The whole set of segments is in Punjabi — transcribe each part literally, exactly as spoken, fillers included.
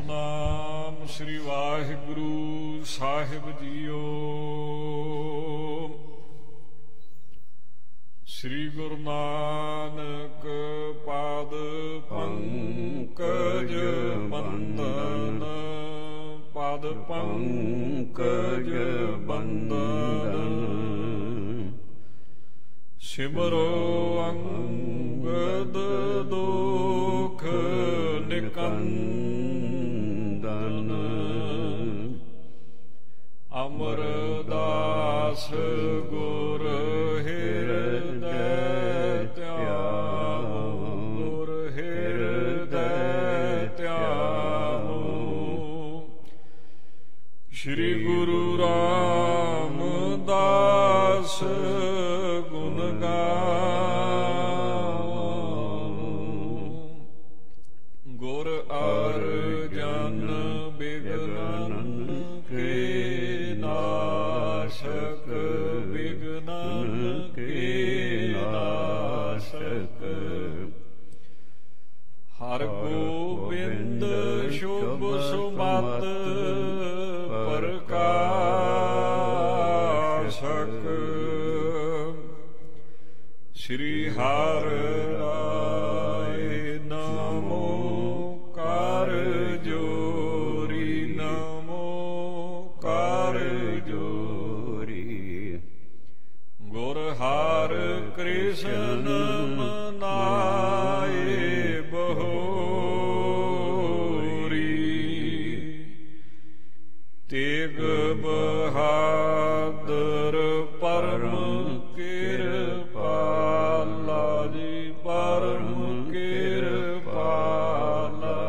ਸਤਨਾਮ ਸ੍ਰੀ ਵਾਹਿਗੁਰੂ ਸਾਹਿਬ ਜੀਓ। ਸ੍ਰੀ ਗੁਰੂ ਨਾਨਕ ਪਾਦ ਪੰਕਜ ਬੰਦਨ, ਪਾਦ ਪੰਕਜ ਬੰਦਨ। ਸਿਮਰੋ ਅੰਗਦ ਦੁਖ ਨਿਕੰਦਨ, ਅਮਰਦਾਸ ਗੁਰ ਹਿਰਦੈ ਧਿਆਵੋ, ਗੁਰ ਹਿਰਦੈ ਧਿਆਵੋ। ਸ਼੍ਰੀ ਗੁਰੂ ਰਾਮਦਾਸ ਗੁਣ ਗਾਵੋ, ਗੁਰ ਅਰਜਨ ਬਿਗਨਨ ਕੇ ਨਾਸ਼ਕ, ਬਿਗਨਨ ਕੇ ਨਾਸ਼ਕ। ਹਰ ਗੋਬਿੰਦ ਸ਼ੁਭ ਸੁਮਤ ਪ੍ਰਕਾਸ਼ਕ। ਸ਼੍ਰੀ ਹਰਿ ਰਾਏ ਨਮੋ ਕਰ ਜੋਰੀ, ਨਮੋ ਕਰ ਜੋਰੀ। ਗੁਰ ਹਰਿ ਕ੍ਰਿਸ਼ਨ ਮਨਾਏ ਬਹੋਰੀ, ਤੇਗ ਬਹਾਦਰ ਪਰਮ ਕਿਰਪਾਲਾ ਜੀ, ਪਰਮ ਕਿਰਪਾਲਾ।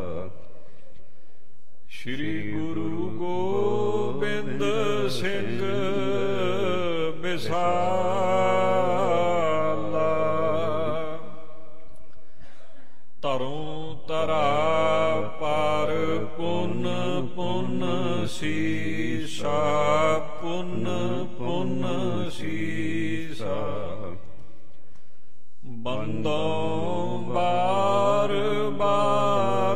ਸ਼੍ਰੀ ਗੁਰੂ ਗੋਬਿੰਦ ਸਿੰਘ ਬਿਸਾਲਾ, ਤਰੋਂ ਤਰਾ ਪਰ ਪੁੰਨ ਪੁੰਨ ਸੀਸਾ, ਪੁੰਨ ਪੁੰਨ ਸੀਸਾ। ਬੰਦੋਂ ਬਾਰ ਬਾਰ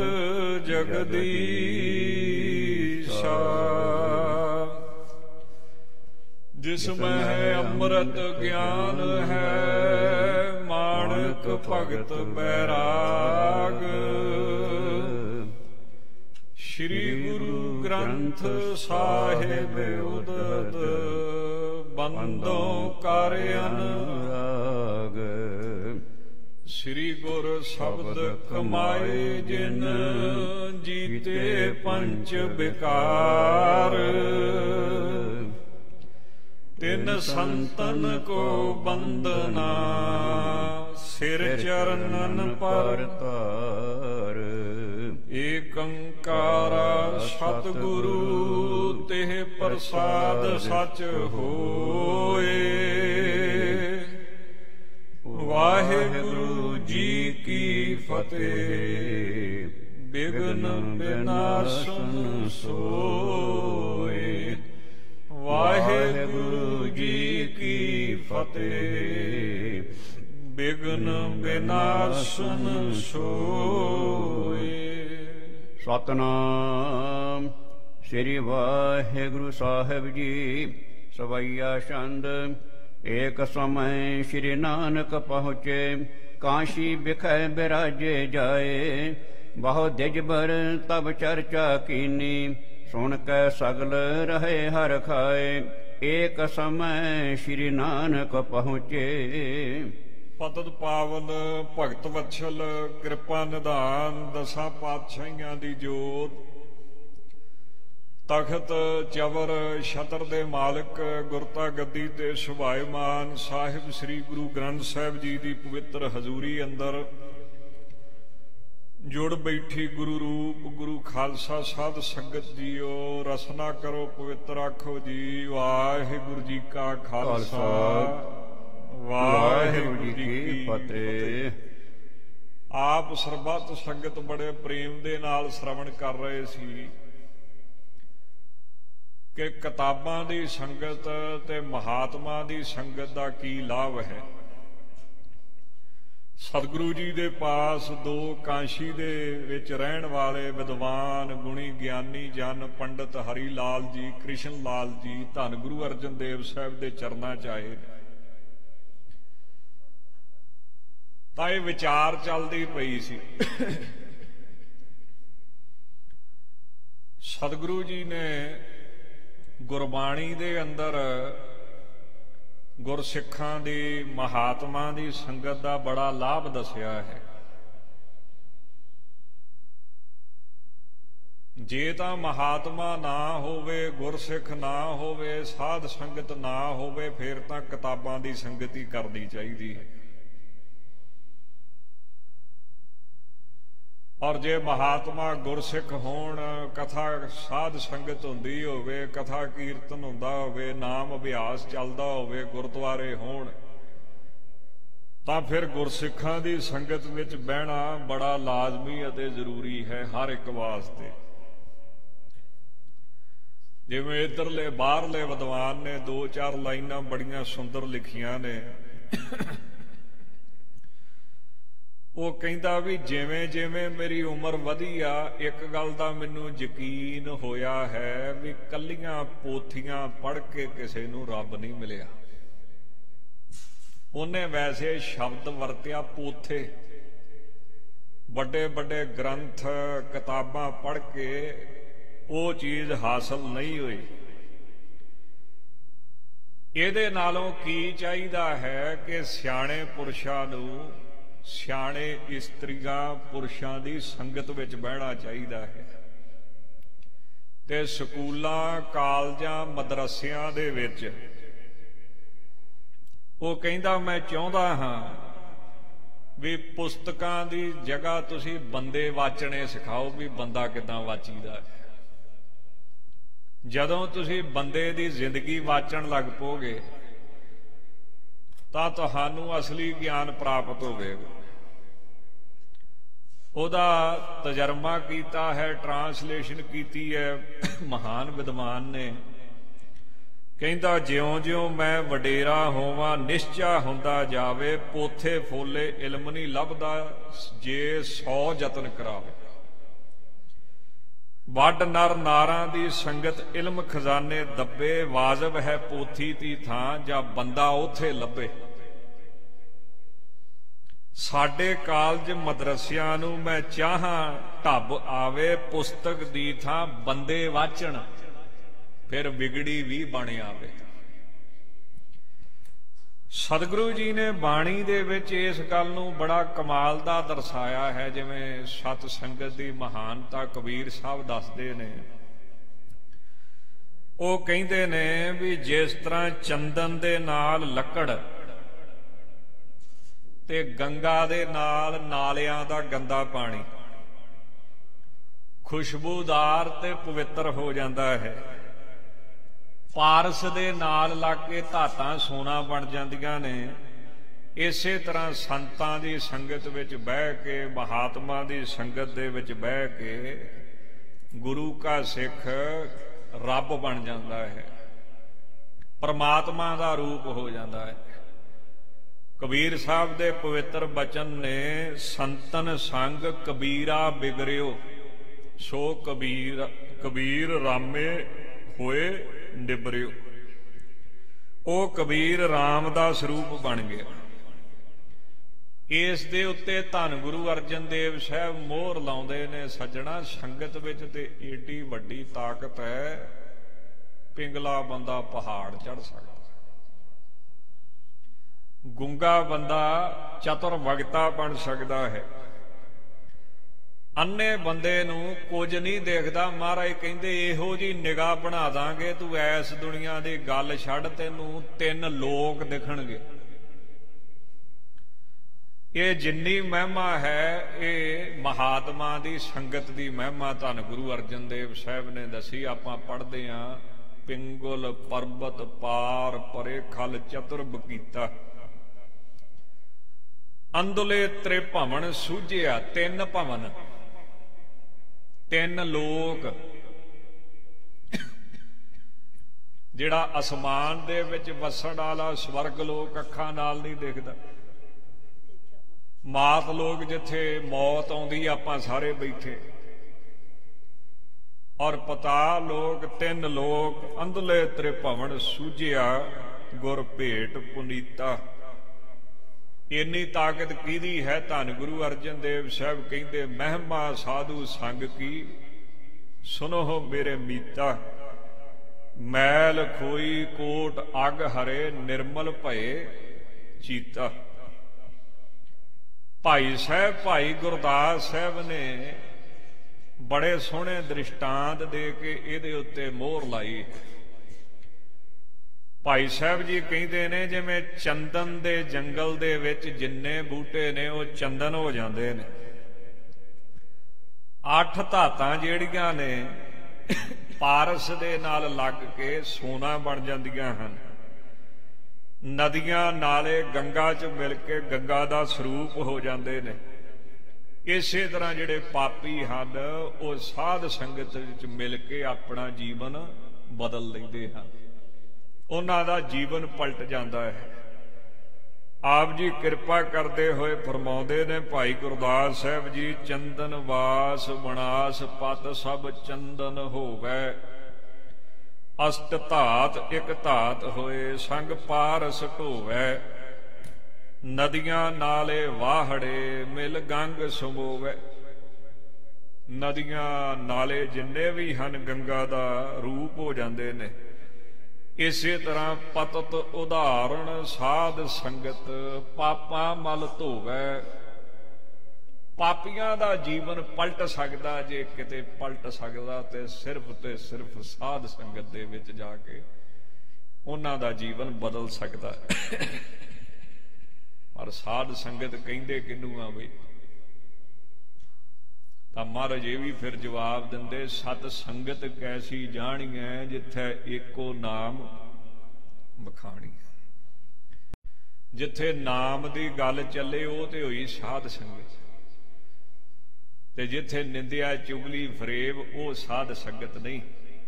ਜਗਦੀਸ਼ਾ, ਜਿਸ ਮੈਂ ਅੰਮ੍ਰਿਤ ਗਿਆਨ ਹੈ, ਮਾਣਕ ਭਗਤ ਬੈਰਾਗ। ਸ਼੍ਰੀ ਗੁਰੂ ਗ੍ਰੰਥ ਸਾਹਿਬ ਉਦਤ, ਬੰਦੋਂ ਕਰ ਅਨੁਰਾਗ। ਸ਼੍ਰੀ ਗੁਰ ਸ਼ਬਦ ਕਮਾਏ ਜਿਨ, ਜੀਤੇ ਪੰਚ ਵਿਕਾਰ। ਤਿਨ ਸੰਤਨ ਕੋ ਬੰਦਨਾ, ਸਿਰ ਚਰਨਨ ਪਰ ਧਾਰ। ਏਕ ਓੰਕਾਰ ਸਤਿਗੁਰੂ, ਤਿਹ ਪ੍ਰਸਾਦ ਸਚ ਹੋਏ। ਵਾਹਿਗੁਰੂ ਜੀ ਕੀ ਫਤਿਹ। ਬਿਘਨ ਬਿਨਾਸਨ ਸੋਏ। ਵਾਹਿਗੁਰੂ ਜੀ ਕੀ ਫਤਿਹ। ਬਿਘਨ ਬਿਨਾਸਨ ਸੋਏ। ਸਤਨਾਮ ਸ੍ਰੀ ਵਾਹਿਗੁਰੂ ਸਾਹਿਬ ਜੀ। ਸਵਈਆ ਛੰਦ। ਏਕ ਸਮੈ ਸ਼੍ਰੀ ਨਾਨਕ ਪਹੁੰਚੇ, ਕਾਸ਼ੀ ਬਿਖੈ ਬਿਰਾਜੇ ਜਾਏ। ਬਹੁ ਦਿਜਬਰ ਤਬ ਚਰਚਾ ਕੀਨੀ, ਸੁਣ ਕੈ ਸਗਲ ਰਹੇ ਹਰਿ ਖਾਏ। ਏਕ ਸਮੈ ਸ਼੍ਰੀ ਨਾਨਕ ਪਹੁੰਚੇ। ਪਤਿਤ ਪਾਵਨ ਭਗਤ ਵਤਸਲ, ਕਿਰਪਾ ਨਿਧਾਨ, ਦਸਾਂ ਪਾਤਸ਼ਾਹੀਆਂ ਦੀ ਜੋਤ। ਤਖਤ ਚਵਰ ਛਤਰ ਦੇ ਮਾਲਕ, ਗੁਰਤਾ ਗੱਦੀ ਤੇ ਸੁਭਾਇਮਾਨ ਸਾਹਿਬ ਸ੍ਰੀ ਗੁਰੂ ਗ੍ਰੰਥ ਸਾਹਿਬ ਜੀ ਦੀ ਪਵਿੱਤਰ ਹਜ਼ੂਰੀ ਅੰਦਰ ਜੁੜ ਬੈਠੀ ਗੁਰੂ ਰੂਪ ਗੁਰੂ ਖਾਲਸਾ ਸਾਧ ਸੰਗਤ ਜੀਓ। ਰਸਨਾ ਕਰੋ ਪਵਿੱਤਰ ਆਖੋ ਜੀ। ਵਾਹਿਗੁਰੂ ਜੀ ਕਾ ਖਾਲਸਾ, ਵਾਹਿਗੁਰੂ ਜੀ ਕੀ ਫਤਿਹ। ਆਪ ਸਰਬੱਤ ਸੰਗਤ ਬੜੇ ਪ੍ਰੇਮ ਦੇ ਨਾਲ ਸ਼ਰਵਣ ਕਰ ਰਹੇ ਸੀ ਕਿ ਕਿਤਾਬਾਂ ਦੀ ਸੰਗਤ ਤੇ ਮਹਾਤਮਾ ਦੀ ਸੰਗਤ ਦਾ ਕੀ ਲਾਭ ਹੈ। ਸਤਿਗੁਰੂ ਜੀ ਦੇ ਪਾਸ ਦੋ ਕਾਂਸ਼ੀ ਦੇ ਵਿੱਚ ਰਹਿਣ ਵਾਲੇ ਵਿਦਵਾਨ ਗੁਣੀ ਗਿਆਨੀ ਜਨ ਪੰਡਤ ਹਰੀ ਲਾਲ ਜੀ, ਕ੍ਰਿਸ਼ਨ ਲਾਲ ਜੀ ਧੰਨ ਗੁਰੂ ਅਰਜਨ ਦੇਵ ਸਾਹਿਬ ਦੇ ਚਰਨਾਂ 'ਚ ਆਏ। ਤਾਂ ਇਹ ਵਿਚਾਰ ਚੱਲਦੀ ਪਈ ਸੀ। ਸਤਿਗੁਰੂ ਜੀ ਨੇ ਗੁਰਬਾਣੀ ਦੇ ਅੰਦਰ ਗੁਰਸਿੱਖਾਂ ਦੀ, ਮਹਾਤਮਾ ਦੀ ਸੰਗਤ ਦਾ ਬੜਾ ਲਾਭ ਦੱਸਿਆ ਹੈ। ਜੇ ਤਾਂ ਮਹਾਤਮਾ ਨਾ ਹੋਵੇ, ਗੁਰਸਿੱਖ ਨਾ ਹੋਵੇ, ਸਾਧ ਸੰਗਤ ਨਾ ਹੋਵੇ, ਫਿਰ ਤਾਂ ਕਿਤਾਬਾਂ ਦੀ ਸੰਗਤ ਹੀ ਕਰਨੀ ਚਾਹੀਦੀ ਹੈ। ਔਰ ਜੇ ਮਹਾਤਮਾ ਗੁਰਸਿੱਖ ਹੋਣ, ਕਥਾ ਸਾਧ ਸੰਗਤ ਹੁੰਦੀ ਹੋਵੇ, ਕਥਾ ਕੀਰਤਨ ਹੁੰਦਾ ਹੋਵੇ, ਨਾਮ ਅਭਿਆਸ ਚੱਲਦਾ ਹੋਵੇ, ਗੁਰਦੁਆਰੇ ਹੋਣ, ਤਾਂ ਫਿਰ ਗੁਰਸਿੱਖਾਂ ਦੀ ਸੰਗਤ ਵਿੱਚ ਬਹਿਣਾ ਬੜਾ ਲਾਜ਼ਮੀ ਅਤੇ ਜ਼ਰੂਰੀ ਹੈ ਹਰ ਇੱਕ ਵਾਸਤੇ। ਜਿਵੇਂ ਇੱਧਰਲੇ ਬਾਹਰਲੇ ਵਿਦਵਾਨ ਨੇ ਦੋ ਚਾਰ ਲਾਈਨਾਂ ਬੜੀਆਂ ਸੁੰਦਰ ਲਿਖੀਆਂ ਨੇ। ਉਹ ਕਹਿੰਦਾ ਵੀ ਜਿਵੇਂ ਜਿਵੇਂ ਮੇਰੀ ਉਮਰ ਵਧੀ ਆ, ਇੱਕ ਗੱਲ ਦਾ ਮੈਨੂੰ ਯਕੀਨ ਹੋਇਆ ਹੈ ਵੀ ਕੱਲੀਆਂ ਪੋਥੀਆਂ ਪੜ੍ਹ ਕੇ ਕਿਸੇ ਨੂੰ ਰੱਬ ਨਹੀਂ ਮਿਲਿਆ। ਉਹਨੇ ਵੈਸੇ ਸ਼ਬਦ ਵਰਤਿਆ ਪੋਥੇ, ਵੱਡੇ ਵੱਡੇ ਗ੍ਰੰਥ ਕਿਤਾਬਾਂ ਪੜ੍ਹ ਕੇ ਉਹ ਚੀਜ਼ ਹਾਸਲ ਨਹੀਂ ਹੋਈ। ਇਹਦੇ ਨਾਲੋਂ ਕੀ ਚਾਹੀਦਾ ਹੈ ਕਿ ਸਿਆਣੇ ਪੁਰਸ਼ਾਂ ਨੂੰ, ਸਿਆਣੇ ਇਸਤਰੀਆਂ ਪੁਰਸ਼ਾਂ ਦੀ ਸੰਗਤ ਵਿੱਚ ਬਹਿਣਾ ਚਾਹੀਦਾ ਹੈ। ਤੇ ਸਕੂਲਾਂ, ਕਾਲਜਾਂ, ਮਦਰਸਿਆਂ ਦੇ ਵਿੱਚ ਉਹ ਕਹਿੰਦਾ ਮੈਂ ਚਾਹੁੰਦਾ ਹਾਂ ਵੀ ਪੁਸਤਕਾਂ ਦੀ ਜਗ੍ਹਾ ਤੁਸੀਂ ਬੰਦੇ ਵਾਚਣੇ ਸਿਖਾਓ, ਵੀ ਬੰਦਾ ਕਿੱਦਾਂ ਵਾਚੀਦਾ ਹੈ। ਜਦੋਂ ਤੁਸੀਂ ਬੰਦੇ ਦੀ ਜ਼ਿੰਦਗੀ ਵਾਚਣ ਲੱਗ ਪੋਗੇ ਤਾਂ ਤੁਹਾਨੂੰ ਅਸਲੀ ਗਿਆਨ ਪ੍ਰਾਪਤ ਹੋਵੇਗਾ। ਉਹਦਾ ਤਜਰਬਾ ਕੀਤਾ ਹੈ, ਟਰਾਂਸਲੇਸ਼ਨ ਕੀਤੀ ਹੈ ਮਹਾਨ ਵਿਦਵਾਨ ਨੇ। ਕਹਿੰਦਾ ਜਿਉਂ-ਜਿਉਂ ਮੈਂ ਵਡੇਰਾ ਹੋਵਾਂ, ਨਿਸ਼ਚਾ ਹੁੰਦਾ ਜਾਵੇ, ਪੋਥੇ ਫੋਲੇ ਇਲਮ ਨਹੀਂ ਲੱਭਦਾ ਜੇ ਸੌ ਯਤਨ ਕਰਾਵੇ। ਵੱਡ ਨਰ ਨਾਰਾਂ ਦੀ ਸੰਗਤ ਇਲਮ ਖਜ਼ਾਨੇ ਦੱਬੇ, ਵਾਜਬ ਹੈ ਪੋਥੀ ਦੀ ਥਾਂ ਜਾਂ ਬੰਦਾ ਉਥੇ ਲੱਭੇ। ਸਾਡੇ ਕਾਲਜ ਮਦਰਸਿਆਂ ਨੂੰ ਮੈਂ ਚਾਹਾਂ ਢੱਬ ਆਵੇ, ਪੁਸਤਕ ਦੀ ਥਾਂ ਬੰਦੇ ਵਾਚਣ, ਫਿਰ ਵਿਗੜੀ ਵੀ ਬਣ ਆਵੇ। ਸਤਿਗੁਰੂ ਜੀ ਨੇ ਬਾਣੀ ਦੇ ਵਿੱਚ ਇਸ ਗੱਲ ਨੂੰ ਬੜਾ ਕਮਾਲ ਦਾ ਦਰਸਾਇਆ ਹੈ। ਜਿਵੇਂ ਸਤ ਸੰਗਤ ਦੀ ਮਹਾਨਤਾ ਕਬੀਰ ਸਾਹਿਬ ਦੱਸਦੇ ਨੇ। ਉਹ ਕਹਿੰਦੇ ਨੇ ਵੀ ਜਿਸ ਤਰ੍ਹਾਂ ਚੰਦਨ ਦੇ ਨਾਲ ਲੱਕੜ ਤੇ ਗੰਗਾ ਦੇ ਨਾਲ ਨਾਲਿਆਂ ਦਾ ਗੰਦਾ ਪਾਣੀ ਖੁਸ਼ਬੂਦਾਰ ਤੇ ਪਵਿੱਤਰ ਹੋ ਜਾਂਦਾ ਹੈ, ਪਾਰਸ ਦੇ ਨਾਲ ਲੱਗ ਕੇ ਧਾਤਾਂ ਸੋਨਾ ਬਣ ਜਾਂਦੀਆਂ ਨੇ। ਇਸੇ ਤਰ੍ਹਾਂ ਸੰਤਾਂ ਦੀ ਸੰਗਤ ਵਿੱਚ ਬਹਿ ਕੇ, ਮਹਾਤਮਾ ਦੀ ਸੰਗਤ ਦੇ ਵਿੱਚ ਬਹਿ ਕੇ ਗੁਰੂ ਕਾ ਸਿੱਖ ਰੱਬ ਬਣ ਜਾਂਦਾ ਹੈ, ਪਰਮਾਤਮਾ ਦਾ ਰੂਪ ਹੋ ਜਾਂਦਾ ਹੈ। ਕਬੀਰ ਸਾਹਿਬ ਦੇ ਪਵਿੱਤਰ ਬਚਨ ਨੇ, ਸੰਤਨ ਸੰਗ ਕਬੀਰਾ ਬਿਗਰਿਓ, ਸੋ ਕਬੀਰ ਕਬੀਰ ਰਾਮੇ ਹੋਏ ਨਿਬਰਿਓ। ਉਹ ਕਬੀਰ ਰਾਮ ਦਾ ਸਰੂਪ ਬਣ ਗਿਆ। ਇਸ ਦੇ ਉੱਤੇ ਧੰਨ ਗੁਰੂ ਅਰਜਨ ਦੇਵ ਸਾਹਿਬ ਮੋਹਰ ਲਾਉਂਦੇ ਨੇ, ਸੱਜਣਾ ਸੰਗਤ ਵਿੱਚ ਤੇ ਏਡੀ ਵੱਡੀ ਤਾਕਤ ਹੈ, ਪਿੰਗਲਾ ਬੰਦਾ ਪਹਾੜ ਚੜ ਸਕਦਾ, ਗੁੰਗਾ ਬੰਦਾ ਚਤੁਰ ਵਗਤਾ ਬਣ ਸਕਦਾ ਹੈ, ਅੰਨੇ ਬੰਦੇ ਨੂੰ ਕੁਝ ਨਹੀਂ ਦੇਖਦਾ। ਮਹਾਰਾਜ ਕਹਿੰਦੇ ਇਹੋ ਜੀ ਨਿਗਾਹ ਬਣਾ ਦਾਂਗੇ ਤੂੰ ਐਸ ਦੁਨੀਆ ਦੀ ਗੱਲ ਛੱਡ, ਤੈਨੂੰ ਤਿੰਨ ਲੋਕ ਦਿਖਣਗੇ। ਇਹ ਜਿੰਨੀ ਮਹਿਮਾ ਹੈ ਇਹ ਮਹਾਤਮਾ ਦੀ ਸੰਗਤ ਦੀ ਮਹਿਮਾ ਧੰਨ ਗੁਰੂ ਅਰਜਨ ਦੇਵ ਸਾਹਿਬ ਨੇ ਦੱਸੀ। ਆਪਾਂ ਪੜ੍ਹਦੇ ਹਾਂ, ਪਿੰਗਲ ਪਰਬਤ ਪਾਰ ਪਰੇ ਖਲ ਚਤੁਰਬ ਕੀਤਾ, ਅੰਦੁਲੇ ਤ੍ਰੇ ਭਵਨ ਸੂਝਿਆ। ਤਿੰਨ ਭਵਨ, ਤਿੰਨ ਲੋਕ, ਜਿਹੜਾ ਅਸਮਾਨ ਦੇ ਵਿੱਚ ਵਸਣ ਵਾਲਾ ਸਵਰਗ ਲੋਕ ਅੱਖਾਂ ਨਾਲ ਨਹੀਂ ਦਿਖਦਾ, ਮਾਤ ਲੋਕ ਜਿੱਥੇ ਮੌਤ ਆਉਂਦੀ ਆਪਾਂ ਸਾਰੇ ਬੈਠੇ, ਔਰ ਪਤਾ ਲੋਕ ਤਿੰਨ ਲੋਕ ਅੰਧਲੇ ਤ੍ਰਿਭਵਨ ਸੂਝਿਆ ਗੁਰ ਭੇਟ ਪੁਨੀਤਾ। ਇੰਨੀ ਤਾਕਤ ਕਿਹਦੀ ਹੈ? ਧੰਨ ਗੁਰੂ ਅਰਜਨ ਦੇਵ ਸਾਹਿਬ ਕਹਿੰਦੇ, ਮਹਿਮਾ ਸਾਧੂ ਸੰਗ ਕੀ ਸੁਨੋ ਮੇਰੇ ਮੀਤਾ। ਮੈਲ ਖੋਈ ਕੋਟ ਅਗ ਹਰੇ ਨਿਰਮਲ ਭਏ ਚੀਤਾ। ਭਾਈ ਸਾਹਿਬ ਭਾਈ ਗੁਰਦਾਸ ਸਾਹਿਬ ਨੇ ਬੜੇ ਸੋਹਣੇ ਦ੍ਰਿਸ਼ਟਾਂਤ ਦੇ ਕੇ ਇਹਦੇ ਉੱਤੇ ਮੋਹਰ ਲਾਈ। ਭਾਈ ਸਾਹਿਬ ਜੀ ਕਹਿੰਦੇ ਨੇ, ਜਿਵੇਂ ਚੰਦਨ ਦੇ ਜੰਗਲ ਦੇ ਵਿੱਚ ਜਿੰਨੇ ਬੂਟੇ ਨੇ ਉਹ ਚੰਦਨ ਹੋ ਜਾਂਦੇ ਨੇ। ਅੱਠ ਧਾਤਾਂ ਜਿਹੜੀਆਂ ਨੇ ਪਾਰਸ ਦੇ ਨਾਲ ਲੱਗ ਕੇ ਸੋਨਾ ਬਣ ਜਾਂਦੀਆਂ ਹਨ। ਨਦੀਆਂ ਨਾਲੇ ਗੰਗਾ 'ਚ ਮਿਲ ਕੇ ਗੰਗਾ ਦਾ ਸਰੂਪ ਹੋ ਜਾਂਦੇ ਨੇ। ਇਸੇ ਤਰ੍ਹਾਂ ਜਿਹੜੇ ਪਾਪੀ ਹਨ ਉਹ ਸਾਧ ਸੰਗਤ ਵਿੱਚ ਮਿਲ ਕੇ ਆਪਣਾ ਜੀਵਨ ਬਦਲ ਲੈਂਦੇ ਹਨ, ਉਹਨਾਂ ਦਾ ਜੀਵਨ ਪਲਟ ਜਾਂਦਾ ਹੈ। ਆਪ ਜੀ ਕਿਰਪਾ ਕਰਦੇ ਹੋਏ ਫਰਮਾਉਂਦੇ ਨੇ, ਭਾਈ ਗੁਰਦਾਸ ਸਾਹਿਬ ਜੀ, ਚੰਦਨ ਵਾਸ ਬਨਾਸ ਪਤ ਸਭ ਚੰਦਨ ਹੋਵੇ। ਅਸ਼ਟ ਧਾਤ ਇੱਕ ਧਾਤ ਹੋਏ ਸੰਗ ਪਾਰਸ ਢੋਵੇ। ਨਦੀਆਂ ਨਾਲੇ ਵਾਹੜੇ ਮਿਲ ਗੰਗ ਸਮੋਵੇ। ਨਦੀਆਂ ਨਾਲੇ ਜਿੰਨੇ ਵੀ ਹਨ ਗੰਗਾ ਦਾ ਰੂਪ ਹੋ ਜਾਂਦੇ ਨੇ। ਇਸੇ ਤਰ੍ਹਾਂ ਪਤਤ ਉਦਾਹਰਣ ਸਾਧ ਸੰਗਤ ਪਾਪਾਂ ਮਲ ਧੋਵੇ। ਪਾਪੀਆਂ ਦਾ ਜੀਵਨ ਪਲਟ ਸਕਦਾ, ਜੇ ਕਿਤੇ ਪਲਟ ਸਕਦਾ ਤੇ ਸਿਰਫ ਤੇ ਸਿਰਫ ਸਾਧ ਸੰਗਤ ਦੇ ਵਿੱਚ ਜਾ ਕੇ ਉਹਨਾਂ ਦਾ ਜੀਵਨ ਬਦਲ ਸਕਦਾ। ਪਰ ਸਾਧ ਸੰਗਤ ਕਹਿੰਦੇ ਕਿਹਨੂੰ ਆ ਬਈ? ਤਾਂ ਮਹਾਰਾਜ ਇਹ ਵੀ ਫਿਰ ਜਵਾਬ ਦਿੰਦੇ, ਸਤ ਸੰਗਤ ਕੈਸੀ ਜਾਣੀਐ ਜਿੱਥੇ ਏਕੋ ਨਾਮ ਬਖਾਣੀ। ਜਿੱਥੇ ਨਾਮ ਦੀ ਗੱਲ ਚੱਲੇ ਉਹ ਤੇ ਹੋਈ ਸਾਧ ਸੰਗਤ, ਤੇ ਜਿੱਥੇ ਨਿੰਦਿਆ ਚੁਗਲੀ ਫਰੇਬ ਉਹ ਸਾਧ ਸੰਗਤ ਨਹੀਂ।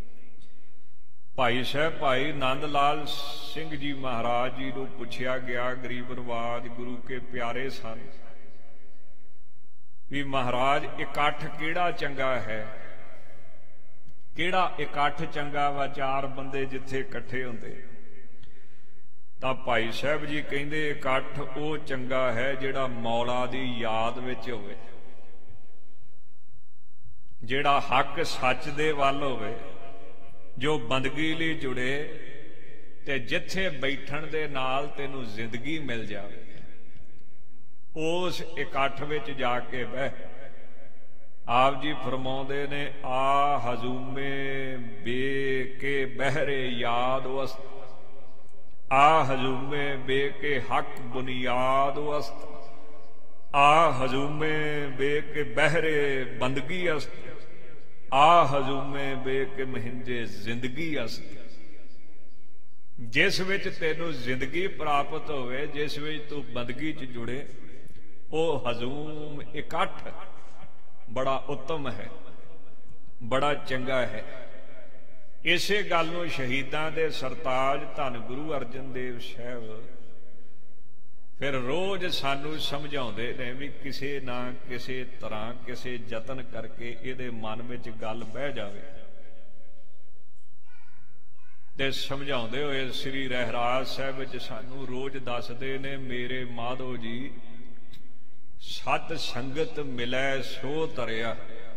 ਭਾਈ ਸਾਹਿਬ ਭਾਈ ਨੰਦ ਲਾਲ ਸਿੰਘ ਜੀ ਮਹਾਰਾਜ ਜੀ ਨੂੰ ਪੁੱਛਿਆ ਗਿਆ, ਗਰੀਬ ਨਵਾਜ ਗੁਰੂ ਕੇ ਪਿਆਰੇ ਸਨ, ਵੀ ਮਹਾਰਾਜ ਇਕੱਠ ਕਿਹੜਾ ਚੰਗਾ ਹੈ? ਕਿਹੜਾ ਇਕੱਠ ਚੰਗਾ ਵਾ? ਚਾਰ ਬੰਦੇ ਜਿੱਥੇ ਇਕੱਠੇ ਹੁੰਦੇ। ਤਾਂ ਭਾਈ ਸਾਹਿਬ ਜੀ ਕਹਿੰਦੇ, ਇਕੱਠ ਉਹ ਚੰਗਾ ਹੈ ਜਿਹੜਾ ਮੌਲਾ ਦੀ ਯਾਦ ਵਿੱਚ ਹੋਵੇ, ਜਿਹੜਾ ਹੱਕ ਸੱਚ ਦੇ ਵੱਲ ਹੋਵੇ, ਜੋ ਬੰਦਗੀ ਲਈ ਜੁੜੇ, ਤੇ ਜਿੱਥੇ ਬੈਠਣ ਦੇ ਨਾਲ ਤੈਨੂੰ ਜ਼ਿੰਦਗੀ ਮਿਲ ਜਾਵੇ, ਉਸ ਇਕੱਠ ਵਿੱਚ ਜਾ ਕੇ ਬਹਿ। ਆਪ ਜੀ ਫਰਮਾਉਂਦੇ ਨੇ, ਆ ਹਜ਼ੂਮੇ ਬੇ ਕੇ ਬਹਿਰੇ ਯਾਦ ਵਸਤ। ਆ ਹਜ਼ੂਮੇ ਬੇ ਕੇ ਹੱਕ ਬੁਨਿਆਦ ਵਸਤ। ਆ ਹਜ਼ੂਮੇ ਬੇ ਕੇ ਬਹਿਰੇ ਬੰਦਗੀ ਅਸਤ। ਆ ਹਜ਼ੂਮੇ ਬੇ ਕੇ ਮਹਿੰਜੇ ਜ਼ਿੰਦਗੀ ਅਸਤ। ਜਿਸ ਵਿੱਚ ਤੈਨੂੰ ਜ਼ਿੰਦਗੀ ਪ੍ਰਾਪਤ ਹੋਵੇ, ਜਿਸ ਵਿੱਚ ਤੂੰ ਬੰਦਗੀ 'ਚ ਜੁੜੇ, ਉਹ ਹਜ਼ੂਮ ਇਕੱਠ ਬੜਾ ਉੱਤਮ ਹੈ, ਬੜਾ ਚੰਗਾ ਹੈ। ਇਸੇ ਗੱਲ ਨੂੰ ਸ਼ਹੀਦਾਂ ਦੇ ਸਰਤਾਜ ਧੰਨ ਗੁਰੂ ਅਰਜਨ ਦੇਵ ਸਾਹਿਬ ਫਿਰ ਰੋਜ਼ ਸਾਨੂੰ ਸਮਝਾਉਂਦੇ ਨੇ ਵੀ ਕਿਸੇ ਨਾ ਕਿਸੇ ਤਰ੍ਹਾਂ ਕਿਸੇ ਯਤਨ ਕਰਕੇ ਇਹਦੇ ਮਨ ਵਿੱਚ ਗੱਲ ਬਹਿ ਜਾਵੇ। ਤੇ ਸਮਝਾਉਂਦੇ ਹੋਏ ਸ੍ਰੀ ਰਹਿਰਾਜ ਸਾਹਿਬ ਵਿੱਚ ਸਾਨੂੰ ਰੋਜ਼ ਦੱਸਦੇ ਨੇ, ਮੇਰੇ ਮਾਧੋ ਜੀ ਸਤ ਸੰਗਤ ਮਿਲੈ ਸੋ ਤਰਿਆ।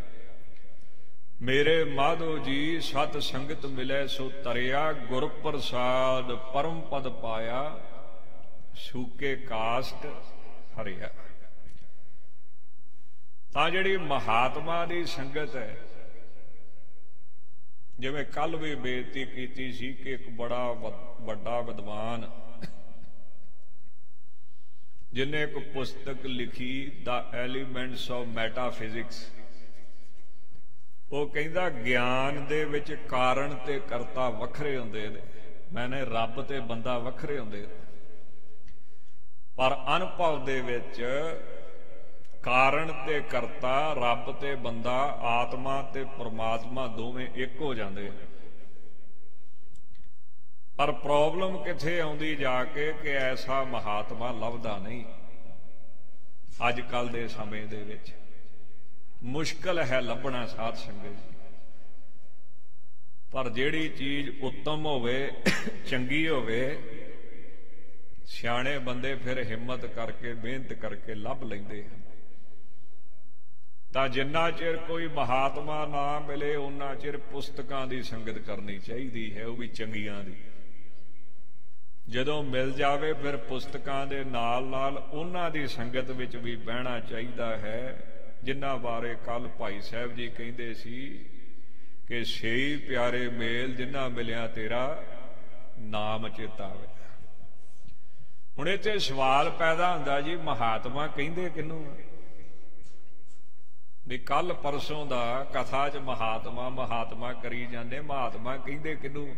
ਮੇਰੇ ਮਾਧੋ ਜੀ ਸਤ ਸੰਗਤ ਮਿਲੈ ਸੋ ਤਰਿਆ। ਗੁਰ ਪ੍ਰਸਾਦ ਪਰਮ ਪਦ ਪਾਇਆ, ਸੂਕੇ ਕਾਸ਼ਟ ਹਰਿਆ। ਤਾਂ ਜਿਹੜੀ ਮਹਾਤਮਾ ਦੀ ਸੰਗਤ ਹੈ, ਜਿਵੇਂ ਕੱਲ ਵੀ ਬੇਨਤੀ ਕੀਤੀ ਸੀ ਕਿ ਇੱਕ ਬੜਾ ਵੱਡਾ ਵਿਦਵਾਨ ਜਿਨੇ ਇੱਕ ਪੁਸਤਕ ਲਿਖੀ ਦਾ ਐਲੀਮੈਂਟਸ ਆਫ ਮੈਟਾਫਿਜ਼ਿਕਸ, ਉਹ ਕਹਿੰਦਾ ਗਿਆਨ ਦੇ ਵਿੱਚ ਕਾਰਨ ਤੇ ਕਰਤਾ ਵੱਖਰੇ ਹੁੰਦੇ ਨੇ, ਮੈਨੇ ਰੱਬ ਤੇ ਬੰਦਾ ਵੱਖਰੇ ਹੁੰਦੇ ਨੇ, ਪਰ ਅਨੁਭਵ ਦੇ ਵਿੱਚ ਕਾਰਨ ਤੇ ਕਰਤਾ, ਰੱਬ ਤੇ ਬੰਦਾ, ਆਤਮਾ ਤੇ ਪਰਮਾਤਮਾ ਦੋਵੇਂ ਇੱਕ ਹੋ ਜਾਂਦੇ ਨੇ। ਪਰ ਪ੍ਰੋਬਲਮ ਕਿੱਥੇ ਆਉਂਦੀ ਜਾ ਕੇ ਕਿ ਐਸਾ ਮਹਾਤਮਾ ਲੱਭਦਾ ਨਹੀਂ। ਅੱਜ ਕੱਲ ਦੇ ਸਮੇਂ ਦੇ ਵਿੱਚ ਮੁਸ਼ਕਲ ਹੈ ਲੱਭਣਾ ਸਾਧ ਸੰਗਤ ਜੀ। ਪਰ ਜਿਹੜੀ ਚੀਜ਼ ਉੱਤਮ ਹੋਵੇ, ਚੰਗੀ ਹੋਵੇ, ਸਿਆਣੇ ਬੰਦੇ ਫਿਰ ਹਿੰਮਤ ਕਰਕੇ ਮਿਹਨਤ ਕਰਕੇ ਲੱਭ ਲੈਂਦੇ ਹਨ। ਤਾਂ ਜਿੰਨਾ ਚਿਰ ਕੋਈ ਮਹਾਤਮਾ ਨਾ ਮਿਲੇ ਉਹਨਾਂ ਚਿਰ ਪੁਸਤਕਾਂ ਦੀ ਸੰਗਤ ਕਰਨੀ ਚਾਹੀਦੀ ਹੈ, ਉਹ ਵੀ ਚੰਗੀਆਂ ਦੀ। ਜਦੋਂ ਮਿਲ ਜਾਵੇ ਫਿਰ ਪੁਸਤਕਾਂ ਦੇ ਨਾਲ ਨਾਲ ਉਹਨਾਂ ਦੀ ਸੰਗਤ ਵਿੱਚ ਵੀ ਬਹਿਣਾ ਚਾਹੀਦਾ ਹੈ, ਜਿਨ੍ਹਾਂ ਬਾਰੇ ਕੱਲ ਭਾਈ ਸਾਹਿਬ ਜੀ ਕਹਿੰਦੇ ਸੀ ਕਿ ਛੇ ਪਿਆਰੇ ਮੇਲ ਜਿਨ੍ਹਾਂ ਮਿਲਿਆ ਤੇਰਾ ਨਾਮ ਚੇਤਾਵੇ। ਹੁਣ ਇੱਥੇ ਸਵਾਲ ਪੈਦਾ ਹੁੰਦਾ ਜੀ, ਮਹਾਤਮਾ ਕਹਿੰਦੇ ਕਿਹਨੂੰ ਆ? ਵੀ ਕੱਲ ਪਰਸੋਂ ਦਾ ਕਥਾ 'ਚ ਮਹਾਤਮਾ ਮਹਾਤਮਾ ਕਰੀ ਜਾਂਦੇ, ਮਹਾਤਮਾ ਕਹਿੰਦੇ ਕਿਹਨੂੰ?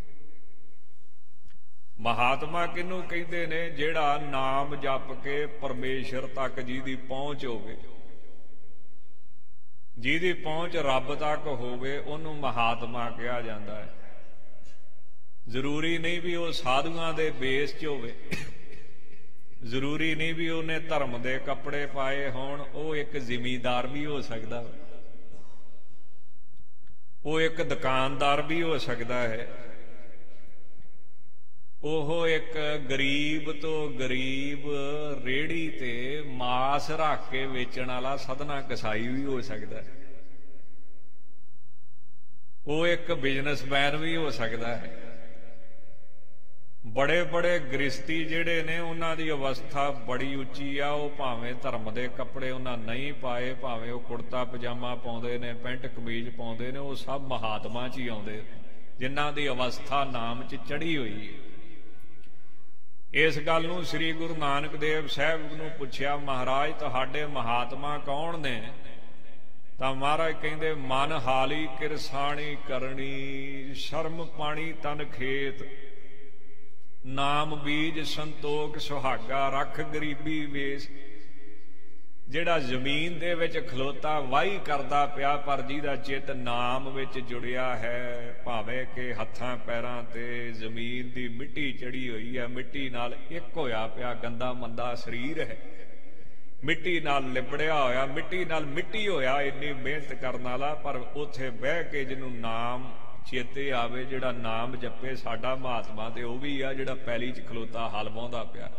ਮਹਾਤਮਾ ਕਿਹਨੂੰ ਕਹਿੰਦੇ ਨੇ? ਜਿਹੜਾ ਨਾਮ ਜਪ ਕੇ ਪਰਮੇਸ਼ਰ ਤੱਕ ਜਿਹਦੀ ਪਹੁੰਚ ਹੋਵੇ, ਜਿਹਦੀ ਪਹੁੰਚ ਰੱਬ ਤੱਕ ਹੋਵੇ, ਉਹਨੂੰ ਮਹਾਤਮਾ ਕਿਹਾ ਜਾਂਦਾ ਹੈ। ਜ਼ਰੂਰੀ ਨਹੀਂ ਵੀ ਉਹ ਸਾਧੂਆਂ ਦੇ ਬੇਸ 'ਚ ਹੋਵੇ, ਜ਼ਰੂਰੀ ਨਹੀਂ ਵੀ ਉਹਨੇ ਧਰਮ ਦੇ ਕੱਪੜੇ ਪਾਏ ਹੋਣ, ਉਹ ਇੱਕ ਜ਼ਿਮੀਂਦਾਰ ਵੀ ਹੋ ਸਕਦਾ, ਉਹ ਇੱਕ ਦੁਕਾਨਦਾਰ ਵੀ ਹੋ ਸਕਦਾ ਹੈ, ਉਹ ਇੱਕ ਗਰੀਬ ਤੋਂ ਗਰੀਬ ਰੇਹੜੀ ਤੇ ਮਾਸ ਰੱਖ ਕੇ ਵੇਚਣ ਵਾਲਾ ਸਧਨਾ ਕਸਾਈ ਵੀ ਹੋ ਸਕਦਾ, ਉਹ ਇੱਕ ਬਿਜ਼ਨਸਮੈਨ ਵੀ ਹੋ ਸਕਦਾ ਹੈ। ਬੜੇ ਬੜੇ ਗ੍ਰਸਤੀ ਜਿਹੜੇ ਨੇ ਉਹਨਾਂ ਦੀ ਅਵਸਥਾ ਬੜੀ ਉੱਚੀ ਆ, ਉਹ ਭਾਵੇਂ ਧਰਮ ਦੇ ਕੱਪੜੇ ਉਹਨਾਂ ਨਹੀਂ ਪਾਏ, ਭਾਵੇਂ ਉਹ ਕੁੜਤਾ ਪਜਾਮਾ ਪਾਉਂਦੇ ਨੇ, ਪੈਂਟ ਕਮੀਜ਼ ਪਾਉਂਦੇ ਨੇ, ਉਹ ਸਭ ਮਹਾਤਮਾ 'ਚ ਹੀ ਆਉਂਦੇ ਜਿਨ੍ਹਾਂ ਦੀ ਅਵਸਥਾ ਨਾਮ 'ਚ ਚੜ੍ਹੀ ਹੋਈ ਹੈ। ਇਸ ਗੱਲ ਨੂੰ ਸ੍ਰੀ ਗੁਰੂ ਨਾਨਕ ਦੇਵ ਸਾਹਿਬ ਨੂੰ ਪੁੱਛਿਆ, ਮਹਾਰਾਜ ਤੁਹਾਡੇ ਮਹਾਤਮਾ ਕੌਣ ਨੇ? ਤਾਂ ਮਹਾਰਾਜ ਕਹਿੰਦੇ, ਮਨ ਹਾਲੀ ਕਿਰਸਾਣੀ ਕਰਨੀ, ਸ਼ਰਮ ਪਾਣੀ ਤਨ ਖੇਤ, ਨਾਮ ਬੀਜ ਸੰਤੋਖ ਸੁਹਾਗਾ, ਰੱਖ ਗਰੀਬੀ ਵੇਸ। ਜਿਹੜਾ ਜ਼ਮੀਨ ਦੇ ਵਿੱਚ ਖਲੋਤਾ ਵਾਹੀ ਕਰਦਾ ਪਿਆ, ਪਰ ਜਿਹਦਾ ਚਿੱਤ ਨਾਮ ਵਿੱਚ ਜੁੜਿਆ ਹੈ, ਭਾਵੇਂ ਕਿ ਹੱਥਾਂ ਪੈਰਾਂ ਤੇ ਜ਼ਮੀਨ ਦੀ ਮਿੱਟੀ ਚੜੀ ਹੋਈ ਹੈ, ਮਿੱਟੀ ਨਾਲ ਇੱਕ ਹੋਇਆ ਪਿਆ, ਗੰਦਾ ਮੰਦਾ ਸਰੀਰ ਹੈ, ਮਿੱਟੀ ਨਾਲ ਲਿਬੜਿਆ ਹੋਇਆ, ਮਿੱਟੀ ਨਾਲ ਮਿੱਟੀ ਹੋਇਆ, ਇੰਨੀ ਮਿਹਨਤ ਕਰਨ ਵਾਲਾ, ਪਰ ਉੱਥੇ ਬਹਿ ਕੇ ਜਿਹਨੂੰ ਨਾਮ ਚੇਤੇ ਆਵੇ, ਜਿਹੜਾ ਨਾਮ ਜਪੇ। ਸਾਡਾ ਮਹਾਤਮਾ ਤੇ ਉਹ ਵੀ ਆ ਜਿਹੜਾ ਪੈਲੀ 'ਚ ਖਲੋਤਾ ਹਲ ਵਾਹੁੰਦਾ ਪਿਆ।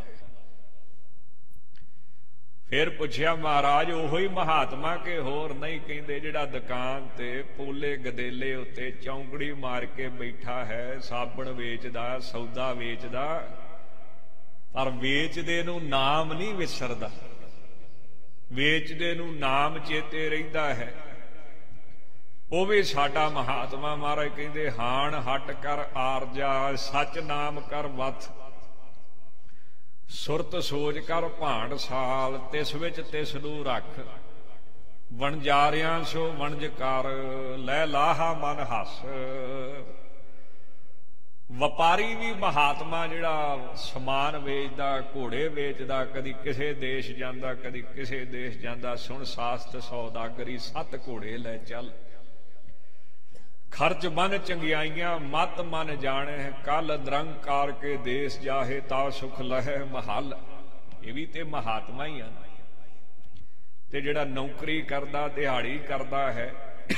ਫਿਰ ਪੁੱਛਿਆ, ਮਹਾਰਾਜ ਉਹੋ ਹੀ ਮਹਾਤਮਾ ਕਿ ਹੋਰ? ਨਹੀਂ, ਕਹਿੰਦੇ ਜਿਹੜਾ ਦੁਕਾਨ ਤੇ ਪੋਲੇ ਗਦੇਲੇ ਉੱਤੇ ਚੌਂਕੜੀ ਮਾਰ ਕੇ ਬੈਠਾ ਹੈ, ਸਾਬਣ ਵੇਚਦਾ, ਸੌਦਾ ਵੇਚਦਾ, ਪਰ ਵੇਚਦੇ ਨੂੰ ਨਾਮ ਨਹੀਂ ਵਿਸਰਦਾ, ਵੇਚਦੇ ਨੂੰ ਨਾਮ ਚੇਤੇ ਰਹਿੰਦਾ ਹੈ, ਉਹ ਵੀ ਸਾਡਾ ਮਹਾਤਮਾ। ਮਹਾਰਾਜ ਕਹਿੰਦੇ, ਹਾਣ ਹਟ ਕਰ ਆਰਜਾ, ਸੱਚ ਨਾਮ ਕਰ ਵਥ, ਸੁਰਤ ਸੋਚ ਕਰ ਭਾਂਡ ਸਾਲ, ਤਿਸ ਵਿੱਚ ਤਿਸ ਨੂੰ ਰੱਖ, ਵਣਜਾਰਿਆਂ ਸੋ ਵਣਜ ਕਰ, ਲੈ ਲਾਹਾ ਮਨ ਹੱਸ। ਵਪਾਰੀ ਵੀ ਮਹਾਤਮਾ, ਜਿਹੜਾ ਸਮਾਨ ਵੇਚਦਾ, ਘੋੜੇ ਵੇਚਦਾ, ਕਦੀ ਕਿਸੇ ਦੇਸ਼ ਜਾਂਦਾ, ਕਦੀ ਕਿਸੇ ਦੇਸ਼ ਜਾਂਦਾ, ਸੁਣ ਸਾਸਤ ਸੌਦਾਗਰੀ, ਸੱਤ ਘੋੜੇ ਲੈ ਚੱਲ, ਖਰਚ ਮਨ ਚੰਗਿਆਈਆਂ, ਮਤ ਮਨ ਜਾਣੇ, ਕੱਲ ਨਿਰੰਕਾਰ ਕੇ ਦੇਸ਼ ਜਾਹੇ, ਤਾ ਸੁਖ ਲਹੈ ਮਹਲ। ਇਹ ਵੀ ਤੇ ਮਹਾਤਮਾ ਹੀ ਹਨ। ਤੇ ਜਿਹੜਾ ਨੌਕਰੀ ਕਰਦਾ, ਦਿਹਾੜੀ ਕਰਦਾ ਹੈ,